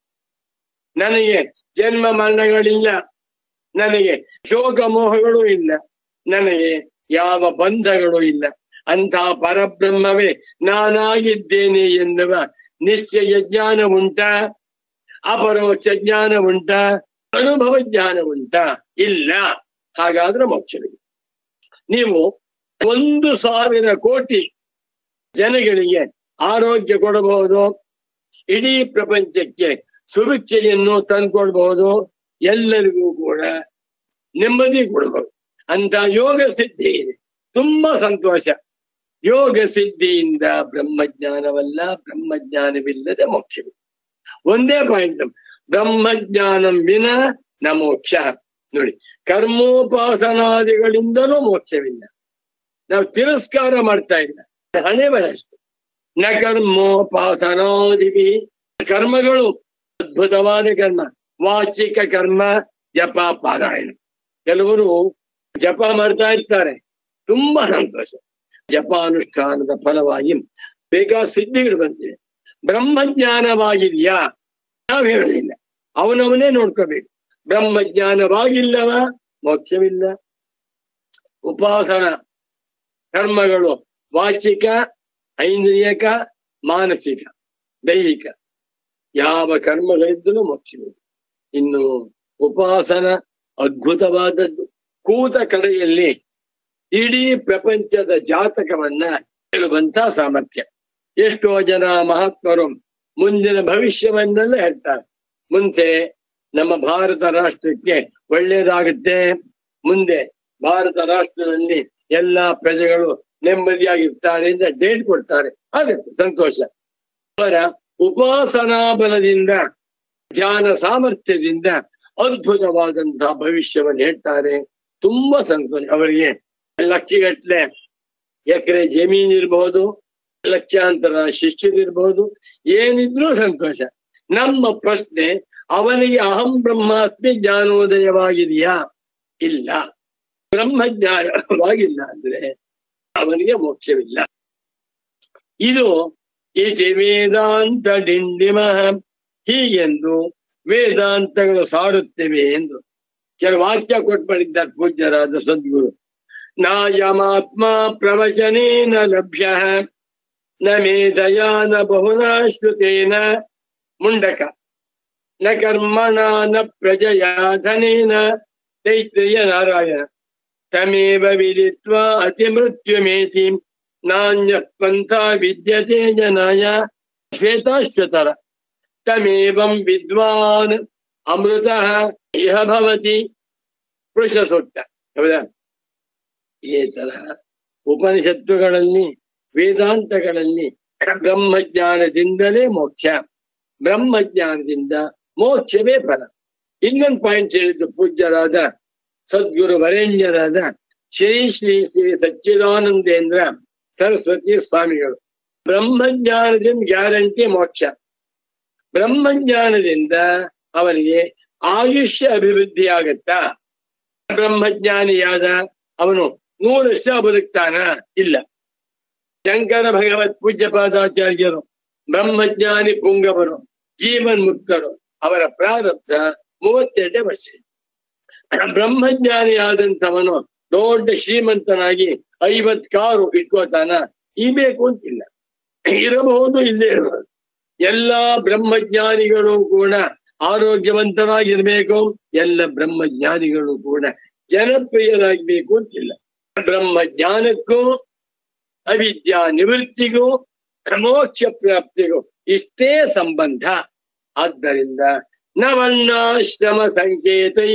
ನನಗೆ ಜನ್ಮ ಮರಣಗಳಿಲ್ಲ, ನನಗೆ ಶೋಕ ಮೋಹಗಳು ಇಲ್ಲ, ನನಗೆ ಯಾವ ಬಂಧಗಳು ಇಲ್ಲ. ಅಂಥ ಪರಬ್ರಹ್ಮವೇ ನಾನಾಗಿದ್ದೇನೆ ಎನ್ನುವ ನಿಶ್ಚಯ ಜ್ಞಾನ ಉಂಟ? ಅಪರೋಕ್ಷ ಜ್ಞಾನ ಉಂಟ? ಅನುಭವ ಜ್ಞಾನ ಉಂಟ? ಇಲ್ಲ. ಹಾಗಾದ್ರೆ ಮೋಕ್ಷವಿದೆ. ನೀವು ಒಂದು ಸಾವಿರ ಕೋಟಿ ಜನಗಳಿಗೆ ಆರೋಗ್ಯ ಕೊಡಬಹುದು, ಇಡೀ ಪ್ರಪಂಚಕ್ಕೆ ಸುಭಿಕ್ಷೆಯನ್ನು ತಂದ್ಕೊಡ್ಬಹುದು, ಎಲ್ಲರಿಗೂ ಕೂಡ ನೆಮ್ಮದಿ ಕೊಡಬಹುದು. ಅಂತ ಯೋಗ ಸಿದ್ಧಿ ಇದೆ. ತುಂಬಾ ಸಂತೋಷ. ಯೋಗ ಸಿದ್ಧಿಯಿಂದ ಬ್ರಹ್ಮಜ್ಞಾನವಲ್ಲ, ಬ್ರಹ್ಮಜ್ಞಾನವಿಲ್ಲದೆ ಮೋಕ್ಷವಿದೆ. ಒಂದೇ ಪಾಯಿಂಟ್, ಬ್ರಹ್ಮಜ್ಞಾನಂ ವಿನ ನ ಮೋಕ್ಷ. ನೋಡಿ, ಕರ್ಮೋಪಾಸನಾದಿಗಳಿಂದಲೂ ಮೋಕ್ಷವಿಲ್ಲ. ನಾವು ತಿರಸ್ಕಾರ ಮಾಡ್ತಾ ಇಲ್ಲ, ಹಣೆ ಬರ ಅಷ್ಟು. ನ ಕರ್ಮೋಪಾಸನಾದಿಭಿ. ಕರ್ಮಗಳು ಅದ್ಭುತವಾದ ಕರ್ಮ, ವಾಚಿಕ ಕರ್ಮ, ಜಪ, ಪಾರಾಯಣ. ಕೆಲವರು ಜಪ ಮಾಡ್ತಾ ಇರ್ತಾರೆ, ತುಂಬಾ ಸಂತೋಷ. ಜಪಾನುಷ್ಠಾನದ ಫಲವಾಗಿ ಬೇಕಾದ ಸಿದ್ಧಿಗಳು ಬಂದಿವೆ. ಬ್ರಹ್ಮಜ್ಞಾನವಾಗಿದೆಯಾ? ನಾವು ಹೇಳೋದಿಲ್ಲ, ಅವನವನೇ ನೋಡ್ಕೋಬೇಕು. ಬ್ರಹ್ಮಜ್ಞಾನವಾಗಿಲ್ಲವ ಮೋಕ್ಷವಿಲ್ಲ. ಉಪಾಸನ ಕರ್ಮಗಳು ವಾಚಿಕ, ಐಂದ್ರಿಯಕ, ಮಾನಸಿಕ, ದೈಹಿಕ, ಯಾವ ಕರ್ಮಗಳಿದ್ದೂ ಮೋಕ್ಷವಿಲ್ಲ. ಇನ್ನು ಉಪಾಸನ ಅದ್ಭುತವಾದದ್ದು. ಕೂತ ಕಡೆಯಲ್ಲಿ ಇಡೀ ಪ್ರಪಂಚದ ಜಾತಕವನ್ನ ಹೇಳುವಂತ ಸಾಮರ್ಥ್ಯ. ಎಷ್ಟೋ ಜನ ಮಹಾತ್ಮರು ಮುಂದಿನ ಭವಿಷ್ಯವನ್ನೆಲ್ಲ ಹೇಳ್ತಾರೆ. ಮುಂದೆ ನಮ್ಮ ಭಾರತ ರಾಷ್ಟ್ರಕ್ಕೆ ಒಳ್ಳೆಯದಾಗುತ್ತೆ, ಮುಂದೆ ಭಾರತ ರಾಷ್ಟ್ರದಲ್ಲಿ ಎಲ್ಲಾ ಪ್ರಜೆಗಳು ನೆಮ್ಮದಿಯಾಗಿರ್ತಾರೆ ಅಂತ ಡೇಟ್ ಕೊಡ್ತಾರೆ. ಆಗುತ್ತೆ, ಸಂತೋಷ. ಅವರ ಉಪಾಸನಾ ಬಲದಿಂದ, ಧ್ಯಾನ ಸಾಮರ್ಥ್ಯದಿಂದ ಅದ್ಭುತವಾದಂತಹ ಭವಿಷ್ಯವನ್ನು ಹೇಳ್ತಾರೆ. ತುಂಬಾ ಸಂತೋಷ. ಅವರಿಗೆ ಲಕ್ಷಗಟ್ಲೆ ಎಕರೆ ಜಮೀನ್ ಇರಬಹುದು, ಲಕ್ಷಾಂತರ ಶಿಷ್ಯರಿರ್ಬಹುದು, ಏನಿದ್ರೂ ಸಂತೋಷ. ನಮ್ಮ ಪ್ರಶ್ನೆ, ಅವನಿಗೆ ಅಹಂ ಬ್ರಹ್ಮಾಸ್ಮಿ ಜ್ಞಾನೋದಯವಾಗಿದೆಯಾ? ಇಲ್ಲ. ಬ್ರಹ್ಮಜ್ಞಾನವಾಗಿಲ್ಲ ಅಂದ್ರೆ ಅವನಿಗೆ ಮೋಕ್ಷವಿಲ್ಲ. ಇದು ಇತಿ ವೇದಾಂತ ಡಿಂಡಿಮ, ಹೀಗೆಂದು ವೇದಾಂತಗಳು ಸಾರುತ್ತವೆ ಎಂದು ಕೆಲವು ವಾಕ್ಯ ಕೊಟ್ಬಿಟ್ಟಿದ್ದಾರೆ ಪೂಜ್ಯರಾದ ಸದ್ಗುರು. ನಾಯಮಾತ್ಮ ಪ್ರವಚನೇನ ಲಭ್ಯ ನ ಮೇಧಯಾ ನ ಬಹುನಾ ಶ್ರುತೇನ ಮುಂಡಕ ನ ಕರ್ಮಣ ನ ಪ್ರಜಯಾ ಧನೇನ. ತೈತ್ರೇಯ ನಾರಾಯಣ. ತಮೇವ ವಿದಿತ್ವಾ ಅತಿ ಮೃತ್ಯುಮೇತಿ ನಾಣ್ಯ ಪಂಥ ವಿದ್ಯತೆ ಜನಾಯ ಶ್ವೇತಾಶ್ವತರ. ತಮೇವಂ ವಿದ್ವಾನ್ ಅಮೃತಃ ಇಹ ಭವತಿ. ಪುರುಷ ಸೂಕ್ತ. ಹೌದಾ? ಈ ತರಹ ಉಪನಿಷತ್ತುಗಳಲ್ಲಿ, ವೇದಾಂತಗಳಲ್ಲಿ ಬ್ರಹ್ಮಜ್ಞಾನದಿಂದಲೇ ಮೋಕ್ಷ, ಬ್ರಹ್ಮಜ್ಞಾನದಿಂದ ಮೋಕ್ಷವೇ ಫಲ. ಇನ್ನೊಂದು ಪಾಯಿಂಟ್ ಹೇಳಿದ್ದು ಪೂಜ್ಯರಾದ ಸದ್ಗುರು ವರೇಣ್ಯರಾದ ಶ್ರೀ ಶ್ರೀ ಶ್ರೀ ಸಚ್ಚಿದಾನಂದೇಂದ್ರ ಸರಸ್ವತಿ ಸ್ವಾಮಿಗಳು. ಬ್ರಹ್ಮಜ್ಞಾನದಿಂದ ಗ್ಯಾರಂಟಿ ಮೋಕ್ಷ. ಬ್ರಹ್ಮಜ್ಞಾನದಿಂದ ಅವನಿಗೆ ಆಯುಷ್ಯ ಅಭಿವೃದ್ಧಿ ಆಗತ್ತಾ? ಬ್ರಹ್ಮಜ್ಞಾನಿಯಾದ ಅವನು ನೂರು ವರ್ಷ ಬದುಕ್ತಾನ? ಇಲ್ಲ. ಶಂಕರ ಭಗವತ್ ಪೂಜ್ಯ ಪಾದಾಚಾರ್ಯರು ಬ್ರಹ್ಮಜ್ಞಾನಿ ಪುಂಗವರು, ಜೀವನ್ ಮುಕ್ತರು. ಅವರ ಪ್ರಾರಬ್ಧ ಮೂವತ್ತೆರಡೇ ವರ್ಷ. ಬ್ರಹ್ಮಜ್ಞಾನಿ ಆದಂಥವನು ದೊಡ್ಡ ಶ್ರೀಮಂತನಾಗಿ ಐವತ್ ಕಾರು ಇಟ್ಕೋತಾನ? ಈ ಬೇಕು ಅಂತಿಲ್ಲ, ಇರಬಹುದು, ಇಲ್ಲೇ ಇರಬಹುದು. ಎಲ್ಲಾ ಬ್ರಹ್ಮಜ್ಞಾನಿಗಳು ಕೂಡ ಆರೋಗ್ಯವಂತರಾಗಿರ್ಬೇಕು, ಎಲ್ಲ ಬ್ರಹ್ಮಜ್ಞಾನಿಗಳು ಕೂಡ ಜನಪ್ರಿಯರಾಗಬೇಕು ಅಂತಿಲ್ಲ. ಬ್ರಹ್ಮಜ್ಞಾನಕ್ಕೂ ಅವಿದ್ಯಾ ನಿವೃತ್ತಿಗೂ ಮೋಕ್ಷ ಪ್ರಾಪ್ತಿಗೂ ಇಷ್ಟೇ ಸಂಬಂಧ. ಆದ್ದರಿಂದ ನ ವರ್ಣಾಶ್ರಮ ಸಂಕೇತೈ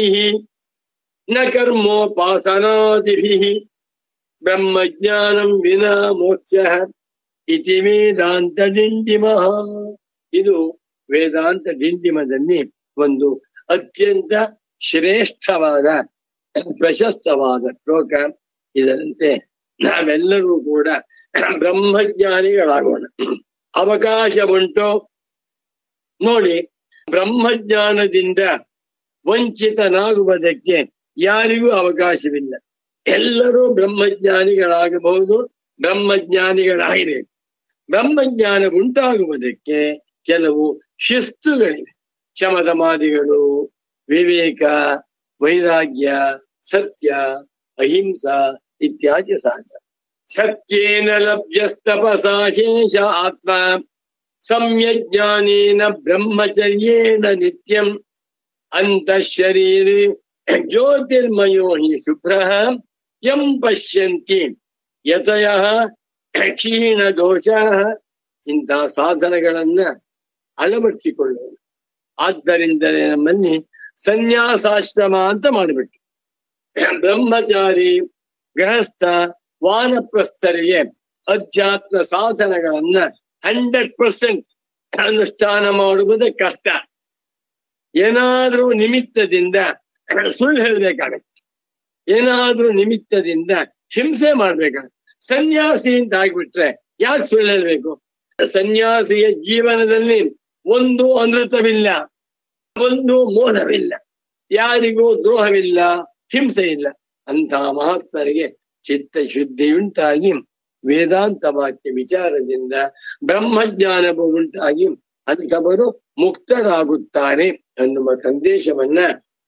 ನ ಕರ್ಮೋಪಾಸನಾದಿಭಿ ಬ್ರಹ್ಮಜ್ಞಾನಂ ವಿನಾ ಮೋಕ್ಷ ಇತಿ ವೇದಾಂತ ಡಿಂಡಿಮಃ. ಇದು ವೇದಾಂತ ಡಿಂಡಿಮದಲ್ಲಿ ಒಂದು ಅತ್ಯಂತ ಶ್ರೇಷ್ಠವಾದ ಪ್ರಶಸ್ತವಾದ ಶ್ಲೋಕ. ಇದರಂತೆ ನಾವೆಲ್ಲರೂ ಕೂಡ ಬ್ರಹ್ಮಜ್ಞಾನಿಗಳಾಗೋಣ. ಅವಕಾಶ ಉಂಟು ನೋಡಿ. ಬ್ರಹ್ಮಜ್ಞಾನದಿಂದ ವಂಚಿತನಾಗುವುದಕ್ಕೆ ಯಾರಿಗೂ ಅವಕಾಶವಿಲ್ಲ. ಎಲ್ಲರೂ ಬ್ರಹ್ಮಜ್ಞಾನಿಗಳಾಗಬಹುದು, ಬ್ರಹ್ಮಜ್ಞಾನಿಗಳಾಗಬೇಕು. ಬ್ರಹ್ಮಜ್ಞಾನ ಉಂಟಾಗುವುದಕ್ಕೆ ಕೆಲವು ಶಿಸ್ತುಗಳಿವೆ. ಶಮದಮಾದಿಗಳು, ವಿವೇಕ, ವೈರಾಗ್ಯ, ಸತ್ಯ, ಅಹಿಂಸಾ ಇತ್ಯಾದಿ ಸಹಜ. ಸತ್ಯೇನ ಲಭ್ಯಸ್ತಪಸಾ ಶೇಷ ಆತ್ಮ ಸಮ್ಯಜ್ಞಾನೇನ ಬ್ರಹ್ಮಚರ್ಯೇಣ ನಿತ್ಯಂ ಅಂತಃಶರೀರೇ ಜ್ಯೋತಿರ್ಮಯೋ ಹಿ ಶುಭ್ರಃ ಯಂ ಪಶ್ಯಂತಿ ಯತಯಃ ಕ್ಷೀಣ ದೋಷಃ. ಇಂತಹ ಸಾಧನಗಳನ್ನ ಅಳವಡಿಸಿಕೊಳ್ಳೋಣ. ಆದ್ದರಿಂದಲೇ ನಮ್ಮಲ್ಲಿ ಸನ್ಯಾಸಾಶ್ರಮ ಅಂತ ಮಾಡಿಬಿಟ್ಟು ಬ್ರಹ್ಮಚಾರಿ, ಗೃಹಸ್ಥ, ವಾನಪ್ರಸ್ಥರಿಗೆ ಅಧ್ಯಾತ್ಮ ಸಾಧನಗಳನ್ನ ಹಂಡ್ರೆಡ್ ಪರ್ಸೆಂಟ್ ಅನುಷ್ಠಾನ ಮಾಡುವುದು ಕಷ್ಟ. ಏನಾದ್ರೂ ನಿಮಿತ್ತದಿಂದ ಸುಳ್ಳು ಹೇಳಬೇಕಾಗತ್ತೆ, ಏನಾದ್ರೂ ನಿಮಿತ್ತದಿಂದ ಹಿಂಸೆ ಮಾಡ್ಬೇಕಾಗತ್ತೆ. ಸನ್ಯಾಸಿ ಅಂತ ಆಗ್ಬಿಟ್ರೆ ಯಾಕೆ ಸುಳ್ಳು ಹೇಳ್ಬೇಕು? ಸನ್ಯಾಸಿಯ ಜೀವನದಲ್ಲಿ ಒಂದು ಅನೃತವಿಲ್ಲ, ಒಂದು ಮೋಹವಿಲ್ಲ, ಯಾರಿಗೂ ದ್ರೋಹವಿಲ್ಲ, ಹಿಂಸೆ ಇಲ್ಲ. ಅಂತಹ ಮಹಾತ್ಮರಿಗೆ ಚಿತ್ತ ಶುದ್ಧಿಯುಂಟಾಗಿ ವೇದಾಂತ ವಾಕ್ಯ ವಿಚಾರದಿಂದ ಬ್ರಹ್ಮಜ್ಞಾನವು ಉಂಟಾಗಿ ಅಂಥವರು ಮುಕ್ತರಾಗುತ್ತಾರೆ ಅನ್ನುವ ಸಂದೇಶವನ್ನ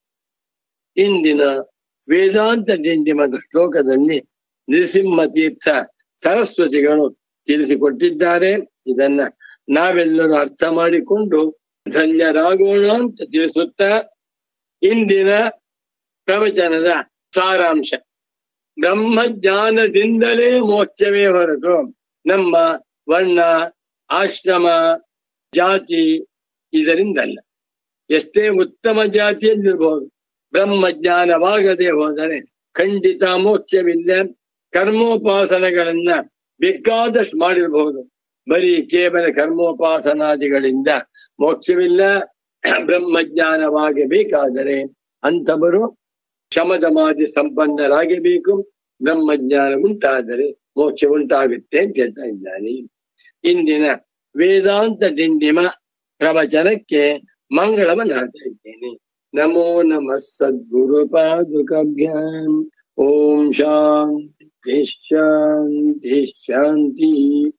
ಇಂದಿನ ವೇದಾಂತ ಡಿಂಡಿಮದ ಶ್ಲೋಕದಲ್ಲಿ ನೃಸಿಂಹ ತೀರ್ಥ ಸರಸ್ವತಿಗಳು ತಿಳಿಸಿಕೊಟ್ಟಿದ್ದಾರೆ. ಇದನ್ನ ನಾವೆಲ್ಲರೂ ಅರ್ಥ ಮಾಡಿಕೊಂಡು ಧನ್ಯರಾಗೋಣ ಅಂತ ತಿಳಿಸುತ್ತಾ ಇಂದಿನ ಪ್ರವಚನದ ಸಾರಾಂಶ: ಬ್ರಹ್ಮಜ್ಞಾನದಿಂದಲೇ ಮೋಕ್ಷವೇ ಹೊರತು ನಮ್ಮ ವರ್ಣ, ಆಶ್ರಮ, ಜಾತಿ ಇದರಿಂದಲ್ಲ. ಎಷ್ಟೇ ಉತ್ತಮ ಜಾತಿಯಲ್ಲಿರ್ಬಹುದು, ಬ್ರಹ್ಮಜ್ಞಾನವಾಗದೆ ಹೋದರೆ ಖಂಡಿತ ಮೋಕ್ಷವಿಲ್ಲ. ಕರ್ಮೋಪಾಸನೆಗಳನ್ನ ಬೇಕಾದಷ್ಟು ಮಾಡಿರಬಹುದು, ಬರೀ ಕೇವಲ ಕರ್ಮೋಪಾಸನಾದಿಗಳಿಂದ ಮೋಕ್ಷವಿಲ್ಲ. ಬ್ರಹ್ಮಜ್ಞಾನವಾಗಬೇಕಾದರೆ ಅಂಥವರು ಶಮದಮಾದಿ ಸಂಪನ್ನರಾಗಬೇಕು. ಬ್ರಹ್ಮಜ್ಞಾನ ಉಂಟಾದರೆ ಮೋಕ್ಷ ಉಂಟಾಗುತ್ತೆ ಅಂತ ಹೇಳ್ತಾ ಇದ್ದಾನೆ. ಇಂದಿನ ವೇದಾಂತ ಡಿಂಡಿಮ ಪ್ರವಚನಕ್ಕೆ ಮಂಗಳವನ್ನು ಹಾಡ್ತಾ ಇದ್ದೇನೆ. ನಮೋ ನಮಃ ಸದ್ಗುರು ಪಾದುಕಭ್ಯಾಂ. ಓಂ ಶಾಂತಿ ಶಾಂತಿ ಶಾಂತಿ.